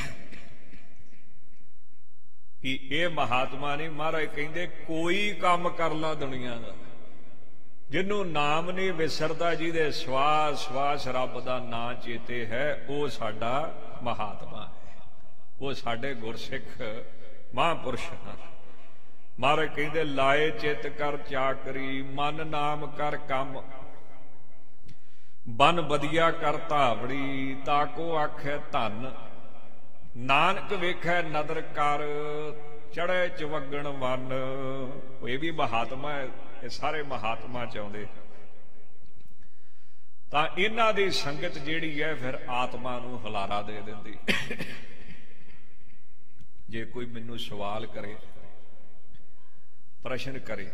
ਕਿ ਇਹ ਮਹਾਤਮਾ ਨਹੀਂ। ਮਹਾਰਾਜ ਕਹਿੰਦੇ, ਕੋਈ ਕੰਮ ਕਰ ਲਾ ਦੁਨੀਆ ਦਾ, ਜਿਹਨੂੰ ਨਾਮ ਨਹੀਂ ਵਿਸਰਦਾ, ਜਿਹਦੇ ਸਵਾਸ ਸਵਾਸ ਰੱਬ ਦਾ ਨਾਂ ਚੇਤੇ ਹੈ, ਉਹ ਸਾਡਾ ਮਹਾਤਮਾ ਹੈ, ਉਹ ਸਾਡੇ ਗੁਰਸਿੱਖ ਮਹਾਂਪੁਰਸ਼ ਹਨ। ਮਹਾਰਾਜ ਕਹਿੰਦੇ, ਲਾਏ ਚਿੱਤ ਕਰ ਚਾਕਰੀ, ਮਨ ਨਾਮ ਕਰ ਕੰਮ, ਬਨ ਵਧੀਆ ਕਰ ਧਾਵੜੀ, ਤਾਕੋ ਆਖੈ ਧਨ, ਨਾਨਕ ਵੇਖੈ ਨਦਰ ਕਰ, ਚੜ੍ਹੇ ਚਵਗਣ ਵਨ। ਇਹ ਵੀ ਮਹਾਤਮਾ ਹੈ, ਇਹ ਸਾਰੇ ਮਹਾਤਮਾ ਚਾਹੁੰਦੇ। ਤਾਂ ਇਹਨਾਂ ਦੀ ਸੰਗਤ ਜਿਹੜੀ ਹੈ ਫਿਰ ਆਤਮਾ ਨੂੰ ਹੁਲਾਰਾ ਦੇ ਦਿੰਦੀ। ਜੇ ਕੋਈ ਮੈਨੂੰ ਸਵਾਲ ਕਰੇ, ਪ੍ਰਸ਼ਨ ਕਰੇ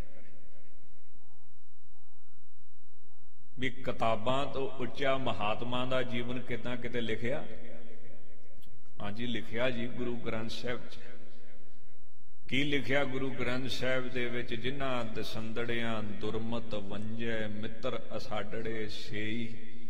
ਵੀ ਕਿਤਾਬਾਂ ਤੋਂ ਉੱਚਾ ਮਹਾਤਮਾ ਦਾ ਜੀਵਨ ਕਿੱਦਾਂ ਕਿਤੇ ਲਿਖਿਆ? ਹਾਂਜੀ ਲਿਖਿਆ ਜੀ, ਗੁਰੂ ਗ੍ਰੰਥ ਸਾਹਿਬ 'ਚ। ਕੀ ਲਿਖਿਆ ਗੁਰੂ ਗ੍ਰੰਥ ਸਾਹਿਬ ਦੇ ਵਿੱਚ? ਜਿਨ੍ਹਾਂ ਦਸੰਦੜਿਆਂ ਦੁਰਮਤ ਵੰਜੈ, ਮਿੱਤਰ ਅਸਾਡੜੇ ਸੇਈ,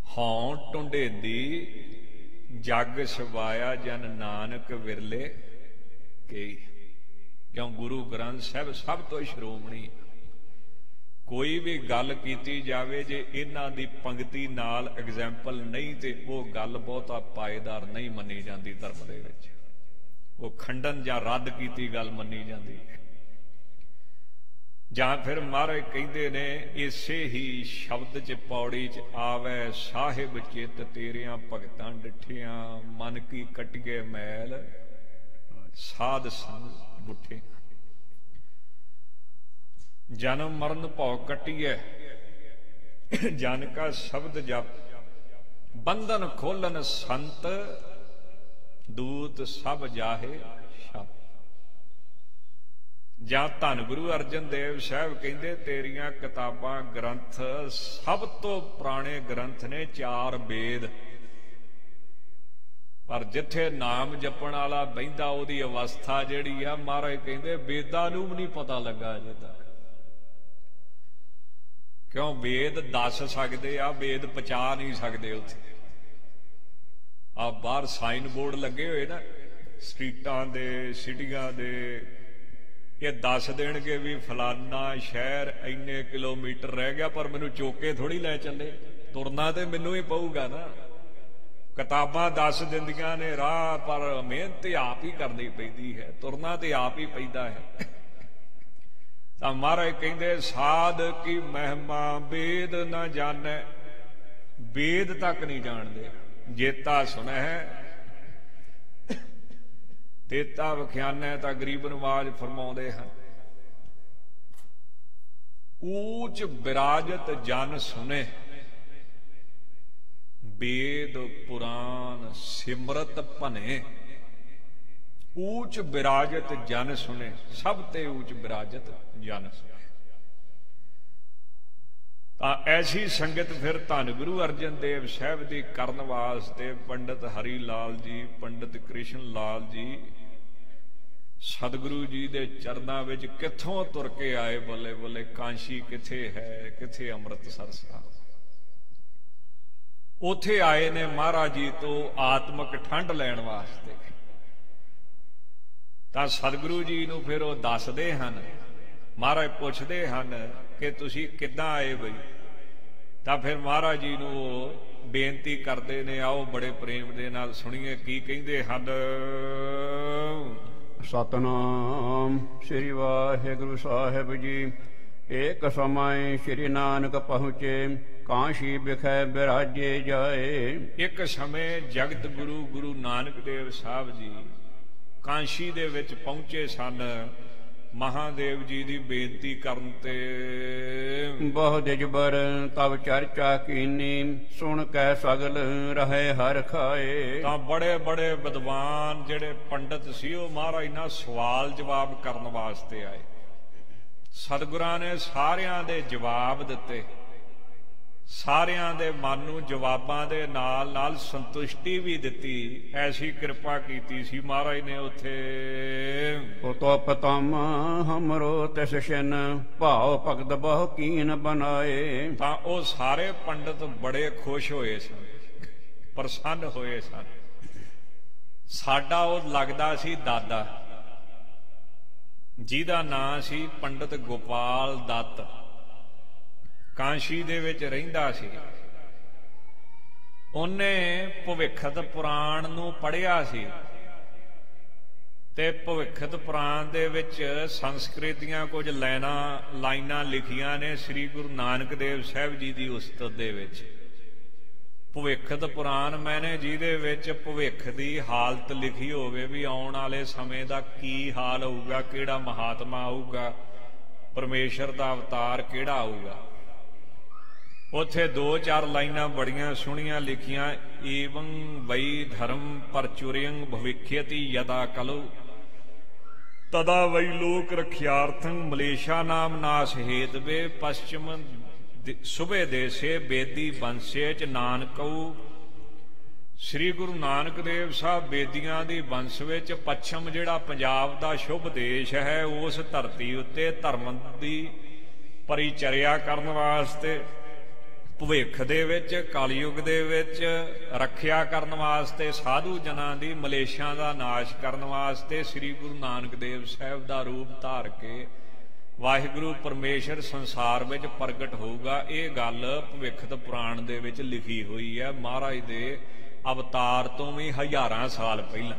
ਹਉ ਟੁੰਡੇਂਦੀ ਜਗ ਸਵਾਇਆ ਜਨ ਨਾਨਕ ਵਿਰਲੇ ਕਈ। ਕਿਉਂ ਗੁਰੂ ਗ੍ਰੰਥ ਸਾਹਿਬ ਸਭ ਤੋਂ ਸ਼੍ਰੋਮਣੀ। ਕੋਈ ਵੀ ਗੱਲ ਕੀਤੀ ਜਾਵੇ ਜੇ ਇਹਨਾਂ ਦੀ ਪੰਕਤੀ ਨਾਲ ਐਗਜ਼ੈਂਪਲ ਨਹੀਂ ਤੇ ਉਹ ਗੱਲ ਬਹੁਤਾ ਪਾਏਦਾਰ ਨਹੀਂ ਮੰਨੀ ਜਾਂਦੀ ਧਰਮ ਦੇ ਵਿੱਚ। ਉਹ ਖੰਡਨ ਜਾਂ ਰੱਦ ਕੀਤੀ ਗੱਲ ਮੰਨੀ ਜਾਂਦੀ ਹੈ। ਜਾਂ ਫਿਰ ਮਹਾਰਾਜ ਕਹਿੰਦੇ ਨੇ ਇਸੇ ਹੀ ਸ਼ਬਦ 'ਚ ਪੌੜੀ 'ਚ ਆਵੈ ਸਾਹਿਬ ਚਿੱਤ ਤੇਰਿਆਂ ਭਗਤਾਂ ਡਿਠਿਆਂ ਮਨ ਕੀ ਕੱਟੀਏ ਮੈਲ ਸਾਧ ਸੰਗ ਬੁੱਠੇ। ਜਨਮ ਮਰਨ ਭਉ ਕੱਟੀਐ ਜਨ ਕਾ ਸ਼ਬਦ ਜਪ ਬੰਧਨ ਖੋਲਨ ਸੰਤ ਦੂਤ ਸਭ ਜਾਹੇ ਸ਼ਬ। ਜਾਂ ਧੰਨ ਗੁਰੂ ਅਰਜਨ ਦੇਵ ਸਾਹਿਬ ਕਹਿੰਦੇ ਤੇਰੀਆਂ ਕਿਤਾਬਾਂ ਗ੍ਰੰਥ ਸਭ ਤੋਂ ਪੁਰਾਣੇ ਗ੍ਰੰਥ ਨੇ ਚਾਰ ਵੇਦ। ਪਰ ਜਿੱਥੇ ਨਾਮ ਜਪਣ ਵਾਲਾ ਬਹਿੰਦਾ ਉਹਦੀ ਅਵਸਥਾ ਜਿਹੜੀ ਆ ਮਹਾਰਾਜ ਕਹਿੰਦੇ ਵੇਦਾਂ ਨੂੰ ਵੀ ਨਹੀਂ ਪਤਾ ਲੱਗਾ ਅਜੇ ਤੱਕ। ਕਿਉਂ ਵੇਦ ਦੱਸ ਸਕਦੇ ਆ, ਵੇਦ ਪਹੁੰਚਾ ਨਹੀਂ ਸਕਦੇ ਉੱਥੇ। ਆ ਬਾਹਰ ਸਾਈਨ ਬੋਰਡ ਲੱਗੇ ਹੋਏ ਨਾ ਸਟਰੀਟਾਂ ਦੇ ਸਿਟੀਆਂ ਦੇ, ਇਹ ਦੱਸ ਦੇਣਗੇ ਵੀ ਫਲਾਨਾ ਸ਼ਹਿਰ ਇੰਨੇ ਕਿਲੋਮੀਟਰ ਰਹਿ ਗਿਆ, ਪਰ ਮੈਨੂੰ ਚੋਕੇ ਥੋੜੀ ਲੈ ਚੱਲੇ, ਤੁਰਨਾ ਤੇ ਮੈਨੂੰ ਹੀ ਪਊਗਾ ਨਾ। ਕਿਤਾਬਾਂ ਦੱਸ ਦਿੰਦੀਆਂ ਨੇ ਰਾਹ, ਪਰ ਮਿਹਨਤ ਆਪ ਹੀ ਕਰਨੀ ਪੈਂਦੀ ਹੈ, ਤੁਰਨਾ ਤੇ ਆਪ ਹੀ ਪੈਂਦਾ ਹੈ। ਤਾਂ ਮਹਾਰਾਜ ਕਹਿੰਦੇ ਸਾਧ ਕੀ ਮਹਿਮਾ ਵੇਦ ਨਾ ਜਾਣੈ, ਵੇਦ ਤੱਕ ਨਹੀਂ ਜਾਣਦੇ। ਜੇਤਾ ਸੁਣੈ ਤੇਤਾ ਵਿਖਿਆਨੈ, ਤਾਂ ਗਰੀਬ ਨਵਾਜ ਫਰਮਾਉਂਦੇ ਹਨ ਊਚ ਬਿਰਾਜਤ ਜਨ ਸੁਨੇ ਵੇਦ ਪੁਰਾਨ ਸਿਮਰਤ ਭਨੇ। ਊਚ ਬਿਰਾਜਤ ਜਨ ਸੁਨੇ, ਸਭ ਤੇ ਊਚ ਬਿਰਾਜਤ ਜਨ ਸੁਨੇ। ਤਾਂ ਐਸੀ ਸੰਗਤ ਫਿਰ ਧੰਨ ਗੁਰੂ ਅਰਜਨ ਦੇਵ ਸਾਹਿਬ ਦੀ ਕਰਨ ਵਾਸਤੇ ਪੰਡਿਤ ਹਰੀ ਲਾਲ ਜੀ, ਪੰਡਿਤ ਕ੍ਰਿਸ਼ਨ ਲਾਲ ਜੀ ਸਤਿਗੁਰੂ ਜੀ ਦੇ ਚਰਨਾਂ ਵਿੱਚ ਕਿੱਥੋਂ ਤੁਰ ਕੇ ਆਏ। ਬੱਲੇ ਬੱਲੇ, ਕਾਂਸ਼ੀ ਕਿੱਥੇ ਹੈ, ਕਿੱਥੇ ਅੰਮ੍ਰਿਤਸਰ ਸਾਹਿਬ। ਉੱਥੇ ਆਏ ਨੇ ਮਹਾਰਾਜ ਜੀ ਤੋਂ ਆਤਮਿਕ ਠੰਡ ਲੈਣ ਵਾਸਤੇ। ਤਾਂ ਸਤਿਗੁਰੂ ਜੀ ਨੂੰ ਫਿਰ ਉਹ ਦੱਸਦੇ ਹਨ, ਮਹਾਰਾਜ ਪੁੱਛਦੇ ਹਨ ਕਿ ਤੁਸੀਂ ਕਿੱਦਾਂ ਆਏ ਬਈ। ਤਾਂ ਫਿਰ ਮਹਾਰਾਜ ਜੀ ਨੂੰ ਉਹ ਬੇਨਤੀ ਕਰਦੇ ਨੇ, ਆਓ ਬੜੇ ਪ੍ਰੇਮ ਦੇ ਨਾਲ ਸੁਣੀਏ ਕੀ ਕਹਿੰਦੇ ਹਨ। ਸਤਨਾਮ ਸ੍ਰੀ ਵਾਹਿਗੁਰੂ ਸਾਹਿਬ ਜੀ। ਏਕ ਸਮੈ ਸ੍ਰੀ ਨਾਨਕ ਪਹੁੰਚੇ ਕਾਂਸ਼ੀ ਬਿਖੈ ਬਿਰਾਜੇ ਜਾਏ। ਇੱਕ ਸਮੇਂ ਜਗਤ ਗੁਰੂ ਗੁਰੂ ਨਾਨਕ ਦੇਵ ਸਾਹਿਬ ਜੀ ਕਾਂਸ਼ੀ ਦੇ ਵਿੱਚ ਪਹੁੰਚੇ ਸਨ ਮਹਾਦੇਵ ਜੀ ਦੀ ਬੇਨਤੀ ਕਰਨ ਤੇ। ਬਹੁ ਦਿਜਬਰ ਤਬ ਚਰਚਾ ਕੀਨੀ ਸੁਣ ਕੈ ਸਗਲ ਰਹੇ ਹਰ ਖਾਏ। ਤਾਂ ਬੜੇ ਬੜੇ ਵਿਦਵਾਨ ਜਿਹੜੇ ਪੰਡਿਤ ਸੀ ਉਹ ਮਹਾਰਾਜ ਨਾਲ ਸਵਾਲ ਜਵਾਬ ਕਰਨ ਵਾਸਤੇ ਆਏ। ਸਤਿਗੁਰਾਂ ਨੇ ਸਾਰਿਆਂ ਦੇ ਜਵਾਬ ਦਿੱਤੇ, ਸਾਰਿਆਂ ਦੇ ਮਨ ਨੂੰ ਜਵਾਬਾਂ ਦੇ ਨਾਲ ਨਾਲ ਸੰਤੁਸ਼ਟੀ ਵੀ ਦਿੱਤੀ। ਐਸੀ ਕਿਰਪਾ ਕੀਤੀ ਸੀ ਮਹਾਰਾਜ ਨੇ ਉੱਥੇ। ਉਤੋ ਪਤਮ ਹਮਰੋ ਤਿਸ ਛਿਨ ਭਾਉ ਭਗਤ ਬਹੁ ਕੀਨ ਬਨਾਏ। ਤਾਂ ਉਹ ਸਾਰੇ ਪੰਡਿਤ ਬੜੇ ਖੁਸ਼ ਹੋਏ ਸਨ, ਪ੍ਰਸੰਨ ਹੋਏ ਸਨ। ਸਾਡਾ ਉਹ ਲੱਗਦਾ ਸੀ ਦਾਦਾ, ਜਿਹਦਾ ਨਾਂ ਸੀ ਪੰਡਿਤ ਗੋਪਾਲ ਦੱਤ, ਕਾਂਸ਼ੀ ਦੇ ਵਿੱਚ ਰਹਿੰਦਾ ਸੀ। ਉਹਨੇ ਭਵਿੱਖਤ ਪੁਰਾਣ ਨੂੰ ਪੜ੍ਹਿਆ ਸੀ ਤੇ ਭਵਿੱਖਤ ਪੁਰਾਣ ਦੇ ਵਿੱਚ ਸੰਸਕ੍ਰਿਤ ਦੀਆਂ ਕੁਝ ਲਾਈਨਾਂ ਲਾਈਨਾਂ ਲਿਖੀਆਂ ਨੇ ਸ੍ਰੀ ਗੁਰੂ ਨਾਨਕ ਦੇਵ ਸਾਹਿਬ ਜੀ ਦੀ ਉਸਤਤ ਦੇ ਵਿੱਚ। ਭਵਿੱਖਤ ਪੁਰਾਣ ਮੈਨੇ ਜਿਹਦੇ ਵਿੱਚ ਭਵਿੱਖ ਦੀ ਹਾਲਤ ਲਿਖੀ ਹੋਵੇ ਵੀ ਆਉਣ ਵਾਲੇ ਸਮੇਂ ਦਾ ਕੀ ਹਾਲ ਹੋਊਗਾ, ਕਿਹੜਾ ਮਹਾਤਮਾ ਆਊਗਾ, ਪਰਮੇਸ਼ਰ ਦਾ ਅਵਤਾਰ ਕਿਹੜਾ ਆਊਗਾ। ਉੱਥੇ ਦੋ ਚਾਰ ਲਾਈਨਾਂ ਬੜੀਆਂ ਸੋਹਣੀਆਂ ਲਿਖੀਆਂ। ਏਵੰ ਵਈ ਧਰਮ ਪਰਚੁਰਿਯੰ ਭਵਿੱਖਯਤੀ ਯਦਾ ਕਲੁ ਤਦਾ ਵਈ ਲੋਕ ਰਖਿਆਰਥੰ ਮਲੇਸ਼ਾ ਨਾਮ ਨਾਸ ਹੇਤਵੇ ਪਸ਼ਚਿਮ ਸੁਬੇ ਦੇਸੇ ਬੇਦੀ ਬੰਸੇ ਚ ਨਾਨਕਉ। ਸ੍ਰੀ ਗੁਰੂ ਨਾਨਕ ਦੇਵ ਸਾਹਿਬ ਬੇਦੀਆਂ ਦੀ ਬੰਸ ਵਿੱਚ ਪੱਛਮ ਜਿਹੜਾ ਪੰਜਾਬ ਦਾ ਸ਼ੁਭ ਦੇਸ਼ ਹੈ, ਉਸ ਧਰਤੀ ਉੱਤੇ ਧਰਮ ਦੀ ਪਰਿਚਰਿਆ ਕਰਨ ਵਾਸਤੇ ਭਵਿੱਖ ਦੇ ਵਿੱਚ ਕਲਯੁਗ ਦੇ ਵਿੱਚ ਰੱਖਿਆ ਕਰਨ ਵਾਸਤੇ, ਸਾਧੂ ਜਨਾਂ ਦੀ ਮਲੇਸ਼ਾਂ ਦਾ ਨਾਸ਼ ਕਰਨ ਵਾਸਤੇ ਸ੍ਰੀ ਗੁਰੂ ਨਾਨਕ ਦੇਵ ਸਾਹਿਬ ਦਾ ਰੂਪ ਧਾਰ ਕੇ ਵਾਹਿਗੁਰੂ ਪਰਮੇਸ਼ਰ ਸੰਸਾਰ ਵਿੱਚ ਪ੍ਰਗਟ ਹੋਊਗਾ। ਇਹ ਗੱਲ ਭਵਿੱਖਤ ਪੁਰਾਣ ਦੇ ਵਿੱਚ ਲਿਖੀ ਹੋਈ ਹੈ, ਮਹਾਰਾਜ ਦੇ ਅਵਤਾਰ ਤੋਂ ਵੀ ਹਜ਼ਾਰਾਂ ਸਾਲ ਪਹਿਲਾਂ।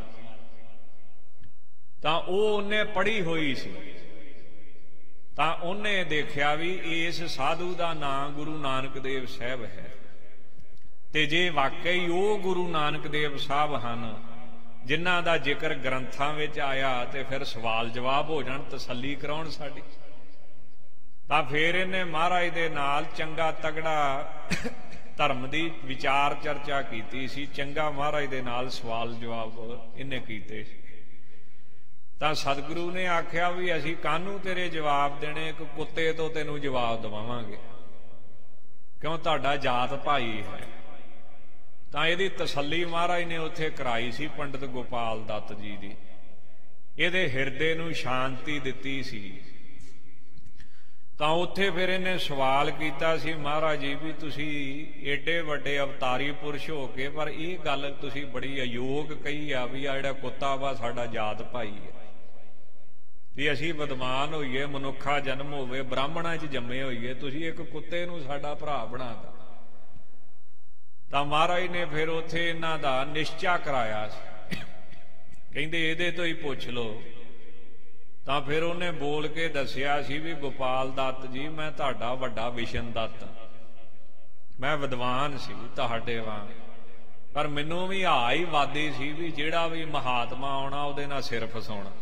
ਤਾਂ ਉਹ ਉਹਨੇ ਪੜ੍ਹੀ ਹੋਈ ਸੀ, ਤਾਂ ਉਹਨੇ ਦੇਖਿਆ ਵੀ ਇਸ ਸਾਧੂ ਦਾ ਨਾਂ ਗੁਰੂ ਨਾਨਕ ਦੇਵ ਸਾਹਿਬ ਹੈ, ਤੇ ਜੇ ਵਾਕਈ ਉਹ ਗੁਰੂ ਨਾਨਕ ਦੇਵ ਸਾਹਿਬ ਹਨ ਜਿਨ੍ਹਾਂ ਦਾ ਜ਼ਿਕਰ ਗ੍ਰੰਥਾਂ ਵਿੱਚ ਆਇਆ, ਤੇ ਫਿਰ ਸਵਾਲ ਜਵਾਬ ਹੋ ਜਾਣ, ਤਸੱਲੀ ਕਰਾਉਣ ਸਾਡੀ। ਤਾਂ ਫਿਰ ਇਹਨੇ ਮਹਾਰਾਜ ਦੇ ਨਾਲ ਚੰਗਾ ਤਗੜਾ ਧਰਮ ਦੀ ਵਿਚਾਰ ਚਰਚਾ ਕੀਤੀ ਸੀ, ਚੰਗਾ ਮਹਾਰਾਜ ਦੇ ਨਾਲ ਸਵਾਲ ਜਵਾਬ ਇਹਨੇ ਕੀਤੇ ਸੀ। ਤਾਂ ਸਤਿਗੁਰੂ ਨੇ ਆਖਿਆ ਵੀ ਅਸੀਂ ਕਾਹਨੂੰ ਤੇਰੇ ਜਵਾਬ ਦੇਣੇ, ਇੱਕ ਕੁੱਤੇ ਤੋਂ ਤੈਨੂੰ ਜਵਾਬ ਦਵਾਵਾਂਗੇ, ਕਿਉਂ ਤੁਹਾਡਾ ਜਾਤ ਭਾਈ ਹੈ। ਤਾਂ ਇਹਦੀ ਤਸੱਲੀ ਮਹਾਰਾਜ ਨੇ ਉੱਥੇ ਕਰਾਈ ਸੀ ਪੰਡਿਤ ਗੋਪਾਲ ਦੱਤ ਜੀ ਦੀ, ਇਹਦੇ ਹਿਰਦੇ ਨੂੰ ਸ਼ਾਂਤੀ ਦਿੱਤੀ ਸੀ। ਤਾਂ ਉੱਥੇ ਫਿਰ ਇਹਨੇ ਸਵਾਲ ਕੀਤਾ ਸੀ, ਮਹਾਰਾਜ ਜੀ ਵੀ ਤੁਸੀਂ ਏਡੇ ਵੱਡੇ ਅਵਤਾਰੀ ਪੁਰਸ਼ ਹੋ ਕੇ, ਪਰ ਇਹ ਗੱਲ ਤੁਸੀਂ ਬੜੀ ਅਯੋਗ ਕਹੀ ਆ ਵੀ ਆ ਜਿਹੜਾ ਕੁੱਤਾ ਵਾ ਸਾਡਾ ਜਾਤ ਭਾਈ ਹੈ, ਵੀ ਅਸੀਂ ਵਿਦਵਾਨ ਹੋਈਏ, ਮਨੁੱਖਾ ਜਨਮ ਹੋਵੇ, ਬ੍ਰਾਹਮਣਾਂ 'ਚ ਜੰਮੇ ਹੋਈਏ, ਤੁਸੀਂ ਇੱਕ ਕੁੱਤੇ ਨੂੰ ਸਾਡਾ ਭਰਾ ਬਣਾਤਾ। ਤਾਂ ਮਹਾਰਾਜ ਨੇ ਫਿਰ ਉੱਥੇ ਇਹਨਾਂ ਦਾ ਨਿਸ਼ਚਾ ਕਰਾਇਆ ਸੀ, ਕਹਿੰਦੇ ਇਹਦੇ ਤੋਂ ਹੀ ਪੁੱਛ ਲਓ। ਤਾਂ ਫਿਰ ਉਹਨੇ ਬੋਲ ਕੇ ਦੱਸਿਆ ਸੀ ਵੀ ਗੋਪਾਲ ਦੱਤ ਜੀ, ਮੈਂ ਤੁਹਾਡਾ ਵੱਡਾ ਵਿਸ਼ਨ ਦੱਤ, ਮੈਂ ਵਿਦਵਾਨ ਸੀ ਤੁਹਾਡੇ ਵਾਂਗ, ਪਰ ਮੈਨੂੰ ਵੀ ਆ ਹੀ ਵਾਦੀ ਸੀ ਵੀ ਜਿਹੜਾ ਵੀ ਮਹਾਤਮਾ ਆਉਣਾ ਉਹਦੇ ਨਾਲ ਸਿਰ ਫਸਾਉਣਾ,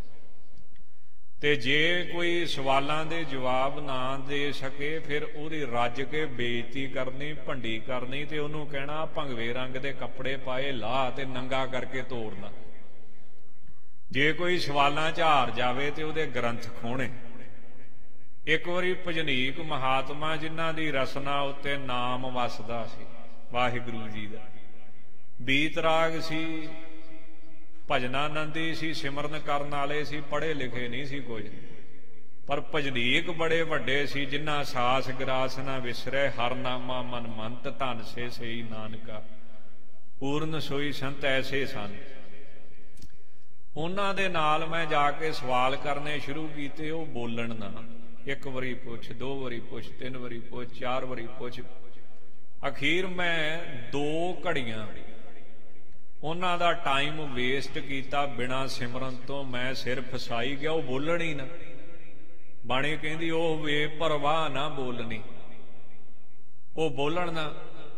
ਤੇ ਜੇ ਕੋਈ ਸਵਾਲਾਂ ਦੇ ਜਵਾਬ ਨਾ ਦੇ ਸਕੇ ਫਿਰ ਉਹਦੀ ਰੱਜ ਕੇ ਬੇਇੱਜ਼ਤੀ ਕਰਨੀ, ਭੰਡੀ ਕਰਨੀ, ਤੇ ਉਹਨੂੰ ਕਹਿਣਾ ਭੰਗਵੇ ਰੰਗ ਦੇ ਕੱਪੜੇ ਪਾਏ ਲਾ ਤੇ ਨੰਗਾ ਕਰਕੇ ਤੋੜਨਾ। ਜੇ ਕੋਈ ਸਵਾਲਾਂ 'ਚ ਹਾਰ ਜਾਵੇ ਤੇ ਉਹਦੇ ਗ੍ਰੰਥ ਖੋਹਣੇ। ਇੱਕ ਵਾਰੀ ਭਜਨੀਕ ਮਹਾਤਮਾ ਜਿਨ੍ਹਾਂ ਦੀ ਰਸਨਾ ਉੱਤੇ ਨਾਮ ਵਸਦਾ ਸੀ ਵਾਹਿਗੁਰੂ ਜੀ ਦਾ, ਬੀਤ ਰਾਗ ਸੀ, ਭਜਨਾਨੰਦੀ ਸੀ, ਸਿਮਰਨ ਕਰਨ ਵਾਲੇ ਸੀ, ਪੜ੍ਹੇ ਲਿਖੇ ਨਹੀਂ ਸੀ ਕੁਝ, ਪਰ ਭਜਨੀਕ ਬੜੇ ਵੱਡੇ ਸੀ, ਜਿਨ੍ਹਾਂ ਸਾਸ ਗਰਾਸ ਨਾ ਵਿਸਰੈ, ਹਰਨਾਮਾ ਮਨ ਮੰਤ, ਧਨ ਸੇ ਸਈ ਨਾਨਕਾ, ਪੂਰਨ ਸੋਈ ਸੰਤ ਐਸੇ ਸਨ। ਉਹਨਾਂ ਦੇ ਨਾਲ ਮੈਂ ਜਾ ਕੇ ਸਵਾਲ ਕਰਨੇ ਸ਼ੁਰੂ ਕੀਤੇ, ਉਹ ਬੋਲਣ ਨਾ, ਇੱਕ ਵਾਰੀ ਪੁੱਛ, ਦੋ ਵਾਰੀ ਪੁੱਛ, ਤਿੰਨ ਵਾਰੀ ਪੁੱਛ, ਚਾਰ ਵਾਰੀ ਪੁੱਛ, ਅਖੀਰ ਮੈਂ ਦੋ ਘੜੀਆਂ ਉਹਨਾਂ ਦਾ ਟਾਈਮ ਵੇਸਟ ਕੀਤਾ ਬਿਨਾਂ ਸਿਮਰਨ ਤੋਂ, ਮੈਂ ਸਿਰ ਫਸਾਈ ਗਿਆ, ਉਹ ਬੋਲਣ ਹੀ ਨਾ। ਬਾਣੀ ਕਹਿੰਦੀ ਉਹ ਵੇ ਪਰਵਾਹ ਨਾ ਬੋਲਣੀ, ਉਹ ਬੋਲਣ ਨਾ।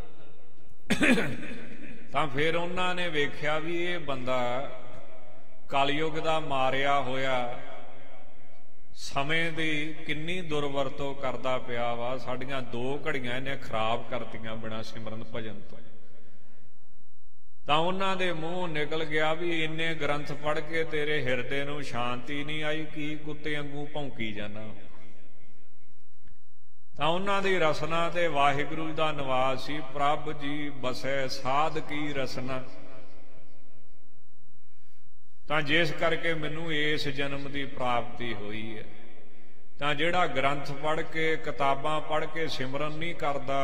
ਤਾਂ ਫਿਰ ਉਹਨਾਂ ਨੇ ਵੇਖਿਆ ਵੀ ਇਹ ਬੰਦਾ ਕਲਯੁਗ ਦਾ ਮਾਰਿਆ ਹੋਇਆ, ਸਮੇਂ ਦੀ ਕਿੰਨੀ ਦੁਰਵਰਤੋਂ ਕਰਦਾ ਪਿਆ ਵਾ, ਸਾਡੀਆਂ ਦੋ ਘੜੀਆਂ ਇਹਨੇ ਖਰਾਬ ਕਰਤੀਆਂ ਬਿਨਾਂ ਸਿਮਰਨ ਭਜਨ ਤੋਂ। ਤਾਂ ਉਹਨਾਂ ਦੇ ਮੂੰਹ ਨਿਕਲ ਗਿਆ ਵੀ ਇੰਨੇ ਗ੍ਰੰਥ ਪੜ੍ਹ ਕੇ ਤੇਰੇ ਹਿਰਦੇ ਨੂੰ ਸ਼ਾਂਤੀ ਨਹੀਂ ਆਈ, ਕੀ ਕੁੱਤੇ ਵਾਂਗੂ ਭੌਂਕੀ ਜਾਣਾ। ਤਾਂ ਉਹਨਾਂ ਦੀ ਰਸਨਾ ਤੇ ਵਾਹਿਗੁਰੂ ਦਾ ਨਿਵਾਸ ਸੀ, ਪ੍ਰਭ ਜੀ ਬਸੈ ਸਾਧ ਕੀ ਰਸਨਾ। ਤਾਂ ਜਿਸ ਕਰਕੇ ਮੈਨੂੰ ਇਸ ਜਨਮ ਦੀ ਪ੍ਰਾਪਤੀ ਹੋਈ ਹੈ। ਤਾਂ ਜਿਹੜਾ ਗ੍ਰੰਥ ਪੜ੍ਹ ਕੇ, ਕਿਤਾਬਾਂ ਪੜ੍ਹ ਕੇ ਸਿਮਰਨ ਨਹੀਂ ਕਰਦਾ,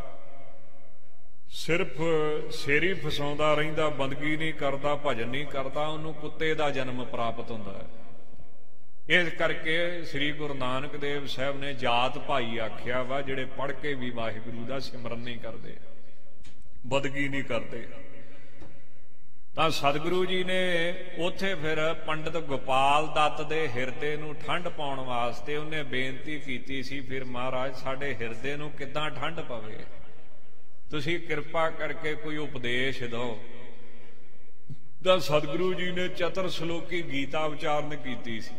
ਸਿਰਫ ਸਿਰ ਹੀ ਫਸਾਉਂਦਾ ਰਹਿੰਦਾ, ਬੰਦਗੀ ਨਹੀਂ ਕਰਦਾ, ਭਜਨ ਨਹੀਂ ਕਰਦਾ, ਉਹਨੂੰ ਕੁੱਤੇ ਦਾ ਜਨਮ ਪ੍ਰਾਪਤ ਹੁੰਦਾ ਹੈ। ਇਸ ਕਰਕੇ ਸ੍ਰੀ ਗੁਰੂ ਨਾਨਕ ਦੇਵ ਸਾਹਿਬ ਨੇ ਜਾਤ ਭਾਈ ਆਖਿਆ ਵਾ, ਜਿਹੜੇ ਪੜ੍ਹ ਕੇ ਵੀ ਵਾਹਿਗੁਰੂ ਦਾ ਸਿਮਰਨ ਨਹੀਂ ਕਰਦੇ, ਬੰਦਗੀ ਨਹੀਂ ਕਰਦੇ। ਤਾਂ ਸਤਿਗੁਰੂ ਜੀ ਨੇ ਉੱਥੇ ਫਿਰ ਪੰਡਿਤ ਗੋਪਾਲ ਦੱਤ ਦੇ ਹਿਰਦੇ ਨੂੰ ਠੰਡ ਪਾਉਣ ਵਾਸਤੇ ਉਹਨੇ ਬੇਨਤੀ ਕੀਤੀ ਸੀ, ਫਿਰ ਮਹਾਰਾਜ ਸਾਡੇ ਹਿਰਦੇ ਨੂੰ ਕਿੱਦਾਂ ਠੰਡ ਪਵੇ, ਤੁਸੀਂ ਕਿਰਪਾ ਕਰਕੇ ਕੋਈ ਉਪਦੇਸ਼ ਦਿਓ। ਤਾਂ ਸਤਿਗੁਰੂ ਜੀ ਨੇ ਚਤੁਰ ਸ਼ਲੋਕੀ ਗੀਤਾ ਉਚਾਰਨ ਕੀਤੀ ਸੀ।